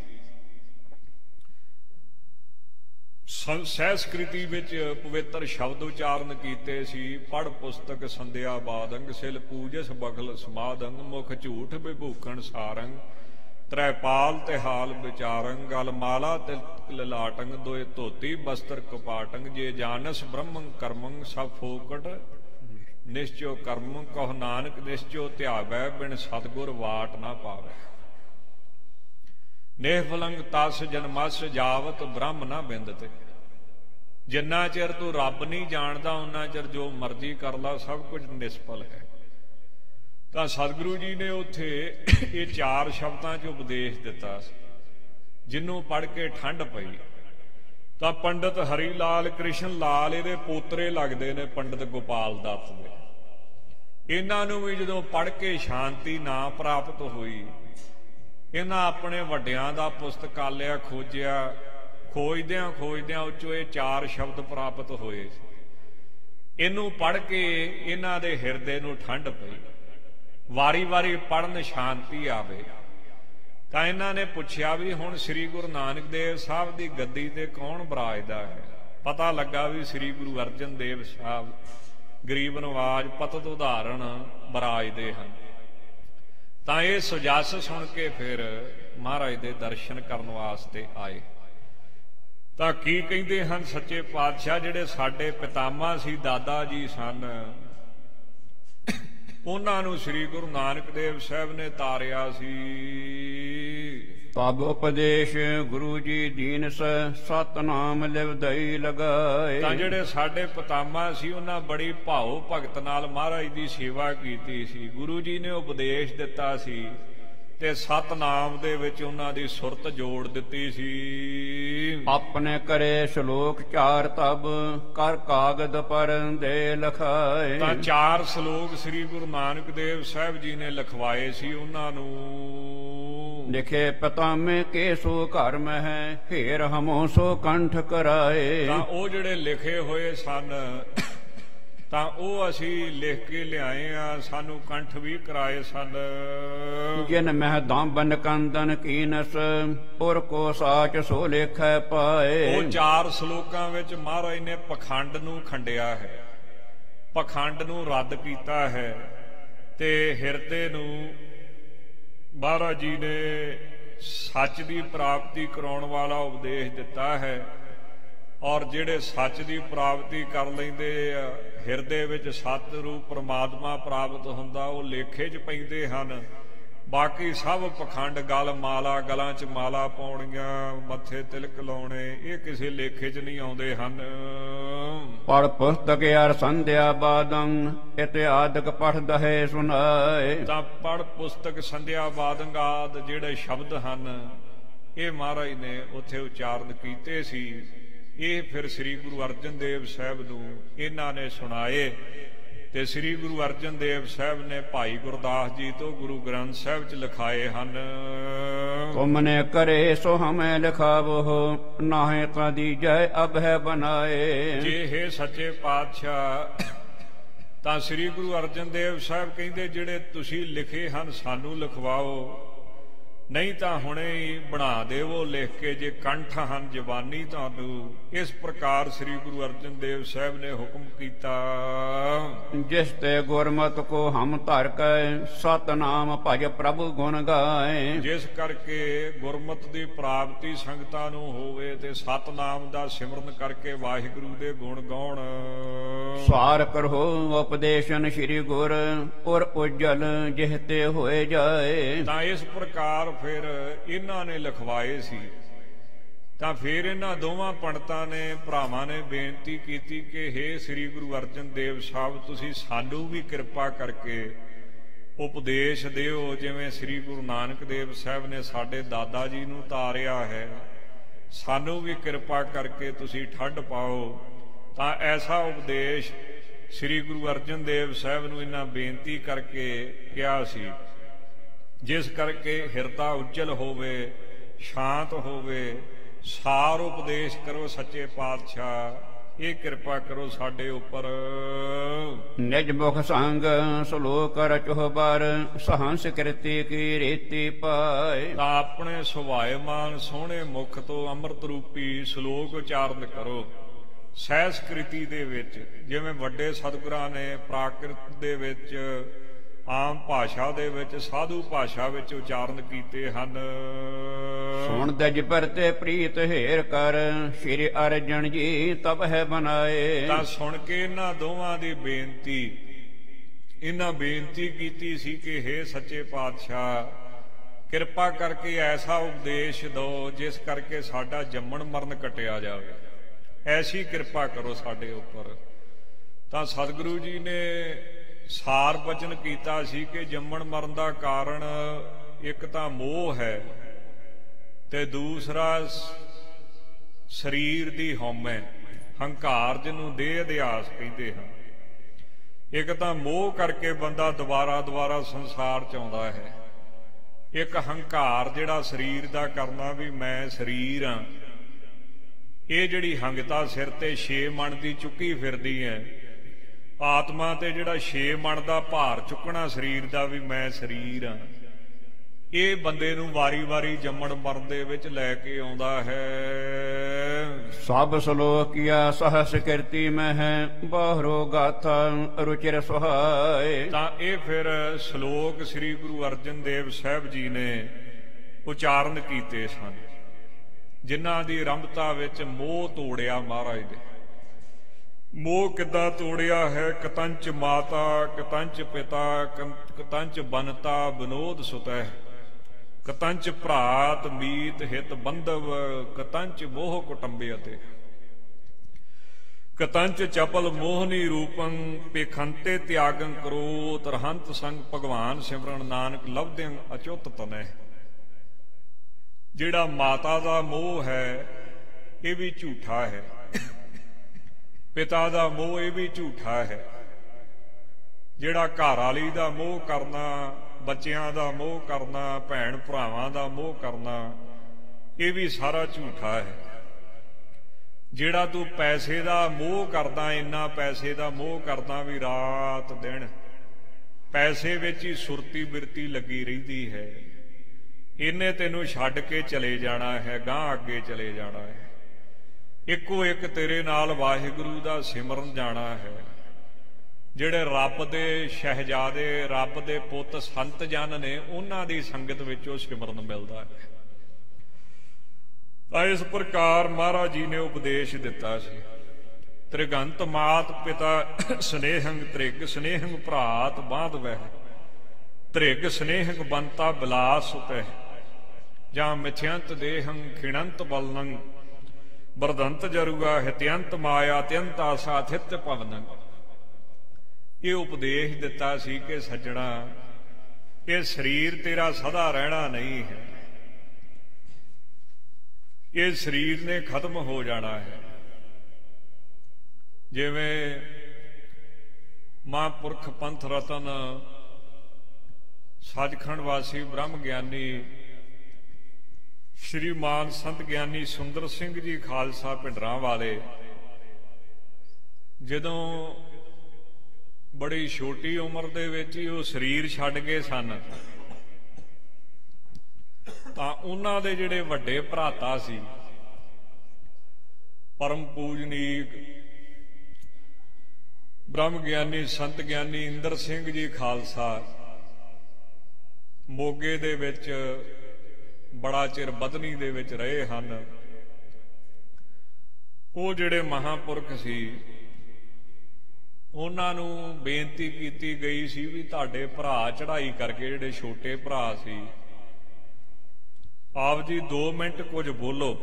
ਸੰਸਕ੍ਰਿਤੀ ਵਿੱਚ ਪਵਿੱਤਰ ਸ਼ਬਦ ਉਚਾਰਨ ਕੀਤੇ ਸੀ, ਪੜ੍ਹ ਪੁਸਤਕ ਸੰਧਿਆ ਬਾਦੰਗ, ਸਿਲ ਪੂਜਸ ਬਖਲ ਸਮਾਦੰਗ, ਮੁਖ ਝੂਠ ਵਿਭੂਖਣ ਸਾਰੰਗ, ਤ੍ਰੈਪਾਲ ਤੇ ਹਾਲ ਵਿਚਾਰੰਗ, ਗਲ ਮਾਲਾ ਤੇ ਲਲਾਟੰਗ, ਦੋਏ ਧੋਤੀ ਬਸਤਰ ਕਪਾਟੰਗ, ਜੇ ਜਾਨਸ ਬ੍ਰਹਮੰ ਕਰਮੰ ਸਭ ਫੋਕਟ ਨਿਸ਼ਚੋ ਕਰਮ, ਕਹੁ ਨਾਨਕ ਨਿਸ਼ਚੋ ਧਿਆਵੈ, ਬਿਨ ਸਤਿਗੁਰ ਵਾਟ ਨਾ ਪਾਵੈ, ਨਿਹਫਲੰਗ ਤਸ ਜਨਮਸ ਜਾਵਤ ਬ੍ਰਹਮ ਨਾ ਬਿੰਦਤੇ। ਜਿੰਨਾ ਚਿਰ ਤੂੰ ਰੱਬ ਨਹੀਂ ਜਾਣਦਾ ਉਹਨਾਂ ਚਿਰ ਜੋ ਮਰਜ਼ੀ ਕਰ ਲਾ, ਸਭ ਕੁਝ ਨਿਸਫਲ ਹੈ। ਤਾਂ ਸਤਿਗੁਰੂ ਜੀ ਨੇ ਉੱਥੇ ਇਹ ਚਾਰ ਸ਼ਬਦਾਂ 'ਚ ਉਪਦੇਸ਼ ਦਿੱਤਾ, ਜਿਹਨੂੰ ਪੜ੍ਹ ਕੇ ਠੰਡ ਪਈ। ਤਾਂ ਪੰਡਤ ਹਰੀ ਲਾਲ ਕ੍ਰਿਸ਼ਨ ਲਾਲ ਇਹਦੇ ਪੋਤਰੇ ਲੱਗਦੇ ਨੇ, ਪੰਡਤ ਗੋਪਾਲ ਦੱਤ ਦੇ। ਇਹਨਾਂ ਨੂੰ ਵੀ ਜਦੋਂ ਪੜ੍ਹ ਕੇ ਸ਼ਾਂਤੀ ਨਾ ਪ੍ਰਾਪਤ ਹੋਈ, ਇਹਨਾਂ ਆਪਣੇ ਵੱਡਿਆਂ ਦਾ ਪੁਸਤਕਾਲਿਆ ਖੋਜਿਆ, ਖੋਜਦਿਆਂ ਖੋਜਦਿਆਂ ਉੱਚੋਂ ਇਹ ਚਾਰ ਸ਼ਬਦ ਪ੍ਰਾਪਤ ਹੋਏ। ਇਹਨੂੰ ਪੜ੍ਹ ਕੇ ਇਹਨਾਂ ਦੇ ਹਿਰਦੇ ਨੂੰ ਠੰਡ ਪਈ, ਵਾਰੀ ਵਾਰੀ ਪੜ੍ਹਨ ਸ਼ਾਂਤੀ ਆਵੇ। ਤਾਂ ਇਹਨਾਂ ਨੇ ਪੁੱਛਿਆ ਵੀ ਹੁਣ ਸ੍ਰੀ ਗੁਰੂ ਨਾਨਕ ਦੇਵ ਸਾਹਿਬ ਦੀ ਗੱਦੀ ਤੇ ਕੌਣ ਬਰਾਜਦਾ ਹੈ। ਪਤਾ ਲੱਗਾ ਵੀ ਸ੍ਰੀ ਗੁਰੂ ਅਰਜਨ ਦੇਵ ਸਾਹਿਬ ਗਰੀਬ ਨਵਾਜ ਪਤਤ ਉਦਾਹਰਣ ਬਰਾਜਦੇ ਹਨ। ਤਾਂ ਇਹ ਸੁਜਸ ਸੁਣ ਕੇ ਫਿਰ ਮਹਾਰਾਜ ਦੇ ਦਰਸ਼ਨ ਕਰਨ ਵਾਸਤੇ ਆਏ। ਤਾਂ ਕੀ ਕਹਿੰਦੇ ਹਨ ਸੱਚੇ ਪਾਤਸ਼ਾਹ, ਜਿਹੜੇ ਸਾਡੇ ਪਿਤਾਮਾ ਸੀ, ਦਾਦਾ ਜੀ ਸਨ, ਉਹਨਾਂ ਨੂੰ ਸ੍ਰੀ ਗੁਰੂ ਨਾਨਕ ਦੇਵ ਸਾਹਿਬ ਨੇ ਤਾਰਿਆ ਸੀ। ਤਬ ਉਪਦੇਸ਼ ਗੁਰੂ ਜੀ ਦੀਨਸ ਸਤਨਾਮ ਲਿਵਦਈ ਲਗਾਏ। ਤਾਂ ਜਿਹੜੇ ਸਾਡੇ ਪਿਤਾਮਾ ਸੀ, ਉਹਨਾਂ ਬੜੀ ਭਾਉ ਭਗਤ ਨਾਲ ਮਹਾਰਾਜ ਦੀ ਸੇਵਾ ਕੀਤੀ ਸੀ। ਗੁਰੂ ਜੀ ਨੇ ਉਪਦੇਸ਼ ਦਿੱਤਾ ਸੀ ਤੇ ਸਤਨਾਮ ਦੇ ਵਿੱਚ ਉਹਨਾਂ ਦੀ ਸੁਰਤ ਜੋੜ ਦਿੱਤੀ ਸੀ। ਆਪਣੇ ਕਰੇ ਸ਼ਲੋਕ ਚਾਰ ਤਬ ਕਰ ਕਾਗਦ ਪਰ ਦੇ ਲਖਾਏ। ਤਾਂ ਚਾਰ ਸ਼ਲੋਕ ਸ੍ਰੀ ਗੁਰੂ ਨਾਨਕ ਦੇਵ ਸਾਹਿਬ ਜੀ ਨੇ ਲਿਖਵਾਏ ਸੀ ਉਹਨਾਂ ਨੂੰ। ਲਿਖੇ ਪਤਾਮੇ ਕੇ ਸੋ ਘਰ ਮਹਿ ਫੇਰ ਹਮੋ ਸੋ ਕੰਠ ਕਰਾਏ। ਤਾਂ ਉਹ ਜਿਹੜੇ ਲਿਖੇ ਹੋਏ ਸਨ, ਤਾਂ ਉਹ ਅਸੀਂ ਲਿਖ ਕੇ ਲਿਆਏ ਆ, ਸਾਨੂੰ ਕੰਠ ਵੀ ਕਰਾਏ ਸਨ। ਜਿਨ ਮਹਿ ਦਾਂਬਨ ਕੰਦਨ ਕੀਨਸ ਪੁਰ ਕੋ ਸਾਚ ਸੋ ਲੇਖੈ ਪਾਏ। ਉਹ ਚਾਰ ਸ਼ਲੋਕਾਂ ਵਿੱਚ ਮਹਾਰਾਜ ਨੇ ਪਖੰਡ ਨੂੰ ਖੰਡਿਆ ਹੈ, ਪਖੰਡ ਨੂੰ ਰੱਦ ਕੀਤਾ ਹੈ, ਤੇ ਹਿਰਦੇ ਨੂੰ ਮਹਾਰਾਜ ਜੀ ਨੇ ਸੱਚ ਦੀ ਪ੍ਰਾਪਤੀ ਕਰਾਉਣ ਵਾਲਾ ਉਪਦੇਸ਼ ਦਿੱਤਾ ਹੈ। ਔਰ ਜਿਹੜੇ ਸੱਚ ਦੀ ਪ੍ਰਾਪਤੀ ਕਰ ਲੈਂਦੇ ਆ, ਹਿਰਦੇ ਵਿੱਚ ਸਤ ਰੂਪ ਪਰਮਾਤਮਾ ਪ੍ਰਾਪਤ ਹੁੰਦਾ, ਉਹ ਲੇਖੇ 'ਚ ਪੈਂਦੇ ਹਨ। ਬਾਕੀ ਸਭ ਪਖੰਡ, ਗਲ ਮਾਲਾ, ਗਲਾਂ 'ਚ ਮਾਲਾ ਪਾਉਣੀਆਂ, ਮੱਥੇ ਤਿਲਕ ਲਾਉਣੇ, ਇਹ ਕਿਸੇ ਲੇਖੇ 'ਚ ਨਹੀਂ ਆਉਂਦੇ ਹਨ। ਪੜ ਪੁਸਤਕ ਅਰ ਸੰਧਿਆ ਬਾਦੰ ਇਤਿਆਦਿਕ ਪੜ੍ਹਦ ਹੈ ਸੁਨਾਏ। ਤਾਂ ਪੜ ਪੁਸਤਕ ਸੰਧਿਆ ਬਾਦੰ ਆਦਿ ਜਿਹੜੇ ਸ਼ਬਦ ਹਨ, ਇਹ ਮਹਾਰਾਜ ਨੇ ਉੱਥੇ ਉਚਾਰਨ ਕੀਤੇ ਸੀ। ਇਹ ਫਿਰ ਸ੍ਰੀ ਗੁਰੂ ਅਰਜਨ ਦੇਵ ਸਾਹਿਬ ਨੂੰ ਇਹਨਾਂ ਨੇ ਸੁਣਾਏ, ਤੇ ਸ੍ਰੀ ਗੁਰੂ ਅਰਜਨ ਦੇਵ ਸਾਹਿਬ ਨੇ ਭਾਈ ਗੁਰਦਾਸ ਜੀ ਤੋਂ ਗੁਰੂ ਗ੍ਰੰਥ ਸਾਹਿਬ 'ਚ ਲਿਖਾਏ ਹਨ। ਤੁਮਨੇ ਕਰੇ ਸੋ ਹਮੇ ਲਿਖਾਵੋ, ਨਾਹੇ ਤਾਂ ਦੀਜੈ ਅਬ ਹੈ ਬਣਾਏ। ਜੇ ਹੈ ਸੱਚੇ ਪਾਤਸ਼ਾਹ, ਤਾਂ ਸ੍ਰੀ ਗੁਰੂ ਅਰਜਨ ਦੇਵ ਸਾਹਿਬ ਕਹਿੰਦੇ ਜਿਹੜੇ ਤੁਸੀਂ ਲਿਖੇ ਹਨ ਸਾਨੂੰ ਲਿਖਵਾਓ, ਨਹੀਂ ਤਾਂ ਹੁਣੇ ਹੀ ਬਣਾ ਦੇਵੋ ਲਿਖ ਕੇ, ਜੇ ਕੰਠ ਹਨ ਜ਼ਬਾਨੀ ਤੁਹਾਨੂੰ। ਇਸ ਪ੍ਰਕਾਰ ਸ੍ਰੀ ਗੁਰੂ ਅਰਜਨ ਦੇਵ ਸਾਹਿਬ ਨੇ ਹੁਕਮ ਕੀਤਾ। ਜਿਸ ਤੇ ਗੁਰਮਤਿ ਕੋ ਹਮ ਧਰ ਕੈ ਸਤਨਾਮ ਭਜ ਪ੍ਰਭੂ ਗੁਣ ਗਾਏ। ਜਿਸ ਕਰਕੇ ਗੁਰਮਤਿ ਦੀ ਪ੍ਰਾਪਤੀ ਸੰਗਤਾਂ ਨੂੰ ਹੋਵੇ ਤੇ ਸਤਨਾਮ ਦਾ ਸਿਮਰਨ ਕਰਕੇ ਵਾਹਿਗੁਰੂ ਦੇ ਗੁਣ ਗਾਉਣ। ਸਾਰ ਕਰੋ ਉਪਦੇਸ਼ਨ ਸ੍ਰੀ ਗੁਰ ਪੁਰ ਉਜਲ ਜਿਹ ਤੇ ਹੋਏ ਜਾਏ। ਤਾਂ ਇਸ ਪ੍ਰਕਾਰ ਫਿਰ ਇਹਨਾਂ ਨੇ ਲਿਖਵਾਏ ਸੀ। ਤਾਂ ਫਿਰ ਇਹਨਾਂ ਦੋਵਾਂ ਪੰਡਤਾਂ ਨੇ, ਭਰਾਵਾਂ ਨੇ ਬੇਨਤੀ ਕੀਤੀ ਕਿ ਹੇ ਸ੍ਰੀ ਗੁਰੂ ਅਰਜਨ ਦੇਵ ਸਾਹਿਬ, ਤੁਸੀਂ ਸਾਨੂੰ ਵੀ ਕਿਰਪਾ ਕਰਕੇ ਉਪਦੇਸ਼ ਦਿਓ, ਜਿਵੇਂ ਸ੍ਰੀ ਗੁਰੂ ਨਾਨਕ ਦੇਵ ਸਾਹਿਬ ਨੇ ਸਾਡੇ ਦਾਦਾ ਜੀ ਨੂੰ ਤਾਰਿਆ ਹੈ, ਸਾਨੂੰ ਵੀ ਕਿਰਪਾ ਕਰਕੇ ਤੁਸੀਂ ਠੱਡ ਪਾਓ। ਤਾਂ ਐਸਾ ਉਪਦੇਸ਼ ਸ੍ਰੀ ਗੁਰੂ ਅਰਜਨ ਦੇਵ ਸਾਹਿਬ ਨੂੰ ਇਹਨਾਂ ਬੇਨਤੀ ਕਰਕੇ ਕਿਹਾ ਸੀ, ਜਿਸ ਕਰਕੇ ਹਿਰਦਾ ਉੱਜਲ ਹੋਵੇ, ਸ਼ਾਂਤ ਹੋਵੇ। ਸਾਰ ਉਪਦੇਸ਼ ਕਰੋ ਸੱਚੇ ਪਾਤਸ਼ਾਹ, ਇਹ ਕਿਰਪਾ ਕਰੋ ਸਾਡੇ ਉੱਪਰ। ਨਿਜ ਮੁਖ ਸੰਗ ਸਲੋਕ ਰਚੋ ਬਰ ਸਹੰਸ ਕਿਰਤੀ ਕੀ ਰੀਤੀ ਪਾਏ। ਤਾਂ ਆਪਣੇ ਸੁਭਾਏਮਾਨ ਸੋਹਣੇ ਮੁਖ ਤੋਂ ਅੰਮ੍ਰਿਤ ਰੂਪੀ ਸ਼ਲੋਕ ਉਚਾਰਨ ਕਰੋ ਸਹਿਸਕ੍ਰਿਤੀ ਦੇ ਵਿੱਚ, ਜਿਵੇਂ ਵੱਡੇ ਸਤਿਗੁਰਾਂ ਨੇ ਪ੍ਰਾਕ੍ਰਿਤ ਦੇ ਵਿੱਚ, ਆਮ ਭਾਸ਼ਾ ਦੇ ਵਿੱਚ, ਸਾਧੂ ਭਾਸ਼ਾ ਵਿੱਚ ਉਚਾਰਨ ਕੀਤੇ ਹਨ। ਸੁਣ ਦਜ ਪਰਤੇ ਪ੍ਰੀਤ ਹੇਰ ਕਰ ਸ੍ਰੀ ਅਰਜਨ ਜੀ ਤਬ ਹੈ ਬਣਾਏ। ਤਾਂ ਸੁਣ ਕੇ ਇਹਨਾਂ ਦੋਵਾਂ ਦੀ ਬੇਨਤੀ, ਇਹਨਾਂ ਬੇਨਤੀ ਕੀਤੀ ਸੀ ਕਿ ਹੇ ਸੱਚੇ ਪਾਤਸ਼ਾਹ, ਕਿਰਪਾ ਕਰਕੇ ਐਸਾ ਉਪਦੇਸ਼ ਦਿਓ ਜਿਸ ਕਰਕੇ ਸਾਡਾ ਜੰਮਣ ਮਰਨ ਕੱਟਿਆ ਜਾਵੇ। ਐਸੀ ਕਿਰਪਾ ਕਰੋ ਸਾਡੇ ਉੱਪਰ। ਤਾਂ ਸਤਿਗੁਰੂ ਜੀ ਨੇ ਸਾਰ ਬਚਨ ਕੀਤਾ ਸੀ ਕਿ ਜੰਮਣ ਮਰਨ ਦਾ ਕਾਰਨ ਇੱਕ ਤਾਂ ਮੋਹ ਹੈ ਤੇ ਦੂਸਰਾ ਸਰੀਰ ਦੀ ਹਉਮੈ, ਹੰਕਾਰ, ਜਿਹਨੂੰ ਦੇਹ ਅਧਿਆਸ ਕਹਿੰਦੇ ਹਨ। ਇੱਕ ਤਾਂ ਮੋਹ ਕਰਕੇ ਬੰਦਾ ਦੁਬਾਰਾ ਦੁਬਾਰਾ ਸੰਸਾਰ ਚ ਆਉਂਦਾ ਹੈ, ਇੱਕ ਹੰਕਾਰ ਜਿਹੜਾ ਸਰੀਰ ਦਾ ਕਰਨਾ ਵੀ ਮੈਂ ਸਰੀਰ ਹਾਂ। ਇਹ ਜਿਹੜੀ ਹੰਗਤਾ ਸਿਰ ਤੇ ਛੇ ਮਣ ਦੀ ਚੁੱਕੀ ਫਿਰਦੀ ਹੈ, ਆਤਮਾ ਤੇ ਜਿਹੜਾ ਛੇ ਮਣ ਦਾ ਭਾਰ ਚੁੱਕਣਾ ਸਰੀਰ ਦਾ ਵੀ ਮੈਂ ਸਰੀਰ ਹਾਂ, ਇਹ ਬੰਦੇ ਨੂੰ ਵਾਰੀ ਵਾਰੀ ਜੰਮਣ ਮਰਨ ਦੇ ਵਿੱਚ ਲੈ ਕੇ ਆਉਂਦਾ ਹੈ। ਸਭ ਸਲੋਕੀਆ ਸਹਸ ਕੀਰਤੀ ਮਹਿ ਬਾਹਰੋ ਗਾਥਾ ਰੁਚਿਰ ਸੁਹਾਏ। ਤਾਂ ਇਹ ਫਿਰ ਸ਼ਲੋਕ ਸ੍ਰੀ ਗੁਰੂ ਅਰਜਨ ਦੇਵ ਸਾਹਿਬ ਜੀ ਨੇ ਉਚਾਰਨ ਕੀਤੇ ਸਨ, ਜਿਨ੍ਹਾਂ ਦੀ ਆਰੰਭਤਾ ਵਿੱਚ ਮੋਹ ਤੋੜਿਆ ਮਹਾਰਾਜ ਦੇ। ਮੋਹ ਕਿੱਦਾਂ ਤੋੜਿਆ ਹੈ? ਕਤੰਚ ਮਾਤਾ ਕਤੰਚ ਪਿਤਾ ਕਤੰਚ ਬਨਤਾ ਵਿਨੋਦ ਸੁਤੈ, ਕਤੰਚ ਭਰਾਤ ਮੀਤ ਹਿਤ ਬੰਧਵ, ਕਤੰਚ ਮੋਹ ਕੁਟੰਬੇ ਅਤੇ ਕਤੰਚ ਚਪਲ ਮੋਹਨੀ ਰੂਪੰ, ਪੇਖੰਤੇ ਤਿਆਗੰ ਕਰੋ ਤਰਹੰਤ ਸੰਗ ਭਗਵਾਨ ਸਿਮਰਨ ਨਾਨਕ ਲਭਦਿਆਂ ਅਚੁੱਤ ਤਨੈ। ਜਿਹੜਾ ਮਾਤਾ ਦਾ ਮੋਹ ਹੈ ਇਹ ਵੀ ਝੂਠਾ ਹੈ, ਪਿਤਾ ਦਾ ਮੋਹ ਇਹ ਵੀ ਝੂਠਾ ਹੈ, ਜਿਹੜਾ ਘਰ ਵਾਲੀ ਦਾ ਮੋਹ ਕਰਨਾ, ਬੱਚਿਆਂ ਦਾ ਮੋਹ ਕਰਨਾ, ਭੈਣ ਭਰਾਵਾਂ ਦਾ ਮੋਹ ਕਰਨਾ, ਇਹ ਵੀ ਸਾਰਾ ਝੂਠਾ ਹੈ। ਜਿਹੜਾ ਤੂੰ ਪੈਸੇ ਦਾ ਮੋਹ ਕਰਦਾ, ਇੰਨਾ ਪੈਸੇ ਦਾ ਮੋਹ ਕਰਦਾ ਵੀ ਰਾਤ ਦਿਨ ਪੈਸੇ ਵਿੱਚ ਹੀ ਸੁਰਤੀ ਬਿਰਤੀ ਲੱਗੀ ਰਹਿੰਦੀ ਹੈ, ਇਹਨੇ ਤੈਨੂੰ ਛੱਡ ਕੇ ਚਲੇ ਜਾਣਾ ਹੈ, ਗਾਂਹ ਅੱਗੇ ਚਲੇ ਜਾਣਾ ਹੈ। ਇੱਕੋ ਇੱਕ ਤੇਰੇ ਨਾਲ ਵਾਹਿਗੁਰੂ ਦਾ ਸਿਮਰਨ ਜਾਣਾ ਹੈ। ਜਿਹੜੇ ਰੱਬ ਦੇ ਸ਼ਹਿਜ਼ਾਦੇ, ਰੱਬ ਦੇ ਪੁੱਤ ਸੰਤ ਜਨ ਨੇ, ਉਹਨਾਂ ਦੀ ਸੰਗਤ ਵਿੱਚ ਉਹ ਸਿਮਰਨ ਮਿਲਦਾ ਹੈ। ਤਾਂ ਇਸ ਪ੍ਰਕਾਰ ਮਹਾਰਾਜ ਜੀ ਨੇ ਉਪਦੇਸ਼ ਦਿੱਤਾ ਸੀ। ਤ੍ਰਿਗੰਤ ਮਾਤ ਪਿਤਾ ਸਨੇਹੰਗ ਤ੍ਰਿਗ, ਸਨੇਹੰਗ ਭਰਾਤ ਬਾਂਧ ਵਹਿ, ਤ੍ਰਿਗ ਸਨੇਹੰਗ ਬੰਤਾ ਬਿਲਾਸ ਸੁਤੈ, ਜਾਂ ਮਿਥਿਅੰਤ ਦੇਹੰ ਖਿਣੰਤ ਬਲਨੰ, ਬਰਦੰਤ ਜਰੂਆ ਹਿਤਿਅੰਤ ਮਾਇਆ ਤਿਅੰਤ ਆਸਾ ਥਿਤ ਪਵਨੰ। ਇਹ ਉਪਦੇਸ਼ ਦਿੱਤਾ ਸੀ ਕਿ ਸੱਜਣਾ, ਇਹ ਸਰੀਰ ਤੇਰਾ ਸਦਾ ਰਹਿਣਾ ਨਹੀਂ ਹੈ, ਇਹ ਸਰੀਰ ਨੇ ਖਤਮ ਹੋ ਜਾਣਾ ਹੈ। ਜਿਵੇਂ ਮਹਾਂਪੁਰਖ ਪੰਥ ਰਤਨ ਸੱਚਖੰਡ ਵਾਸੀ ਬ੍ਰਹਮ ਗਿਆਨੀ ਸ਼੍ਰੀਮਾਨ ਸੰਤ ਗਿਆਨੀ ਸੁੰਦਰ ਸਿੰਘ ਜੀ ਖਾਲਸਾ ਭਿੰਡਰਾਂ ਵਾਲੇ ਜਦੋਂ ਬੜੀ ਛੋਟੀ ਉਮਰ ਦੇ ਵਿੱਚ ਹੀ ਉਹ ਸਰੀਰ ਛੱਡ ਗਏ ਸਨ, ਤਾਂ ਉਹਨਾਂ ਦੇ ਜਿਹੜੇ ਵੱਡੇ ਭਰਾਤਾ ਸੀ, ਪਰਮ ਪੂਜਨੀਕ ਬ੍ਰਹਮ ਗਿਆਨੀ ਸੰਤ ਗਿਆਨੀ ਇੰਦਰ ਸਿੰਘ ਜੀ ਖਾਲਸਾ, ਮੋਗੇ ਦੇ ਵਿੱਚ ਬੜਾ ਚਿਰ ਬਦਨੀ ਦੇ ਵਿੱਚ ਰਹੇ ਹਨ। ਉਹ ਜਿਹੜੇ ਮਹਾਂਪੁਰਖ ਸੀ, ਉਹਨਾਂ ਨੂੰ ਬੇਨਤੀ ਕੀਤੀ ਗਈ ਸੀ ਵੀ ਤੁਹਾਡੇ ਭਰਾ ਚੜ੍ਹਾਈ ਕਰਕੇ, ਜਿਹੜੇ ਛੋਟੇ ਭਰਾ ਸੀ, ਆਪ ਜੀ ਦੋ ਮਿੰਟ ਕੁਝ ਬੋਲੋ।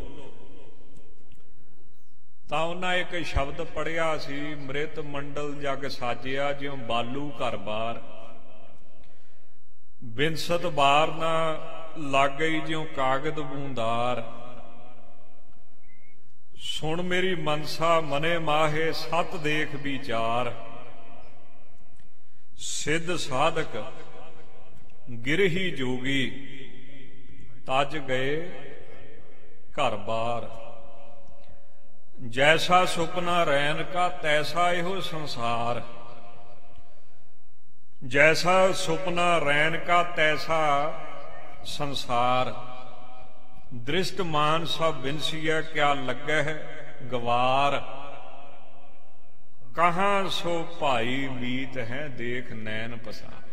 ਤਾਂ ਉਹਨਾਂ ਇੱਕ ਸ਼ਬਦ ਪੜ੍ਹਿਆ ਸੀ, ਮ੍ਰਿਤ ਮੰਡਲ ਜਗ ਸਾਜਿਆ ਜਿਉ ਬਾਲੂ ਘਰ ਬਾਰ, ਬਿਨਸਤ ਬਾਰ ਨਾ ਲੱਗ ਗਈ ਜਿਉ ਕਾਗਦ ਬੂੰਦਾਰ, ਸੁਣ ਮੇਰੀ ਮਨਸਾ ਮਨੇ ਮਾਹੇ ਸਤ ਦੇਖ ਵਿਚਾਰ, ਸਿੱਧ ਸਾਧਕ ਗਿਰਹੀ ਜੋਗੀ ਤਜ ਗਏ ਘਰ ਬਾਰ, ਜੈਸਾ ਸੁਪਨਾ ਰੈਨ ਕਾ ਤੈਸਾ ਇਹੋ ਸੰਸਾਰ, ਜੈਸਾ ਸੁਪਨਾ ਰੈਨ ਕਾ ਤੈਸਾ ਸੰਸਾਰ, ਦ੍ਰਿਸ਼ਟ ਮਾਨ ਸਭ ਬਿਨਸੀਆ ਕਿਆ ਲੱਗੈ ਗਵਾਰ, ਕਹਾਂ ਸੋ ਭਾਈ ਮੀਤ ਹੈ ਦੇਖ ਨੈਣ ਪਸਾਰ।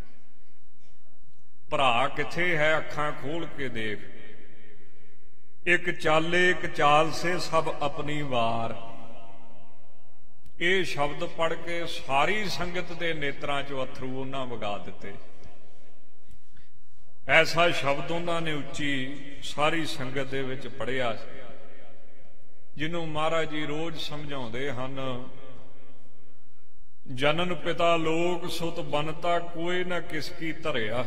ਭਰਾ ਕਿੱਥੇ ਹੈ? ਅੱਖਾਂ ਖੋਲ ਕੇ ਦੇਖ। ਇੱਕ ਚਾਲੇ ਇੱਕ ਚਾਲ ਸੇ ਸਭ ਆਪਣੀ ਵਾਰ। ਇਹ ਸ਼ਬਦ ਪੜ੍ਹ ਕੇ ਸਾਰੀ ਸੰਗਤ ਦੇ ਨੇਤਰਾਂ 'ਚੋਂ ਅਥਰੂ ਉਹਨਾਂ ਵਗਾ ਦਿੱਤੇ। ਐਸਾ ਸ਼ਬਦ ਉਹਨਾਂ ਨੇ ਉੱਚੀ ਸਾਰੀ ਸੰਗਤ ਦੇ ਵਿੱਚ ਪੜ੍ਹਿਆ ਸੀ। ਜਿਹਨੂੰ ਮਹਾਰਾਜ ਜੀ ਰੋਜ਼ ਸਮਝਾਉਂਦੇ ਹਨ, ਜਨਨ ਪਿਤਾ ਲੋਕ ਸੁਤ ਬਨਤਾ ਕੋਈ ਨਾ ਕਿਸ ਕੀ ਧਰਿਆ।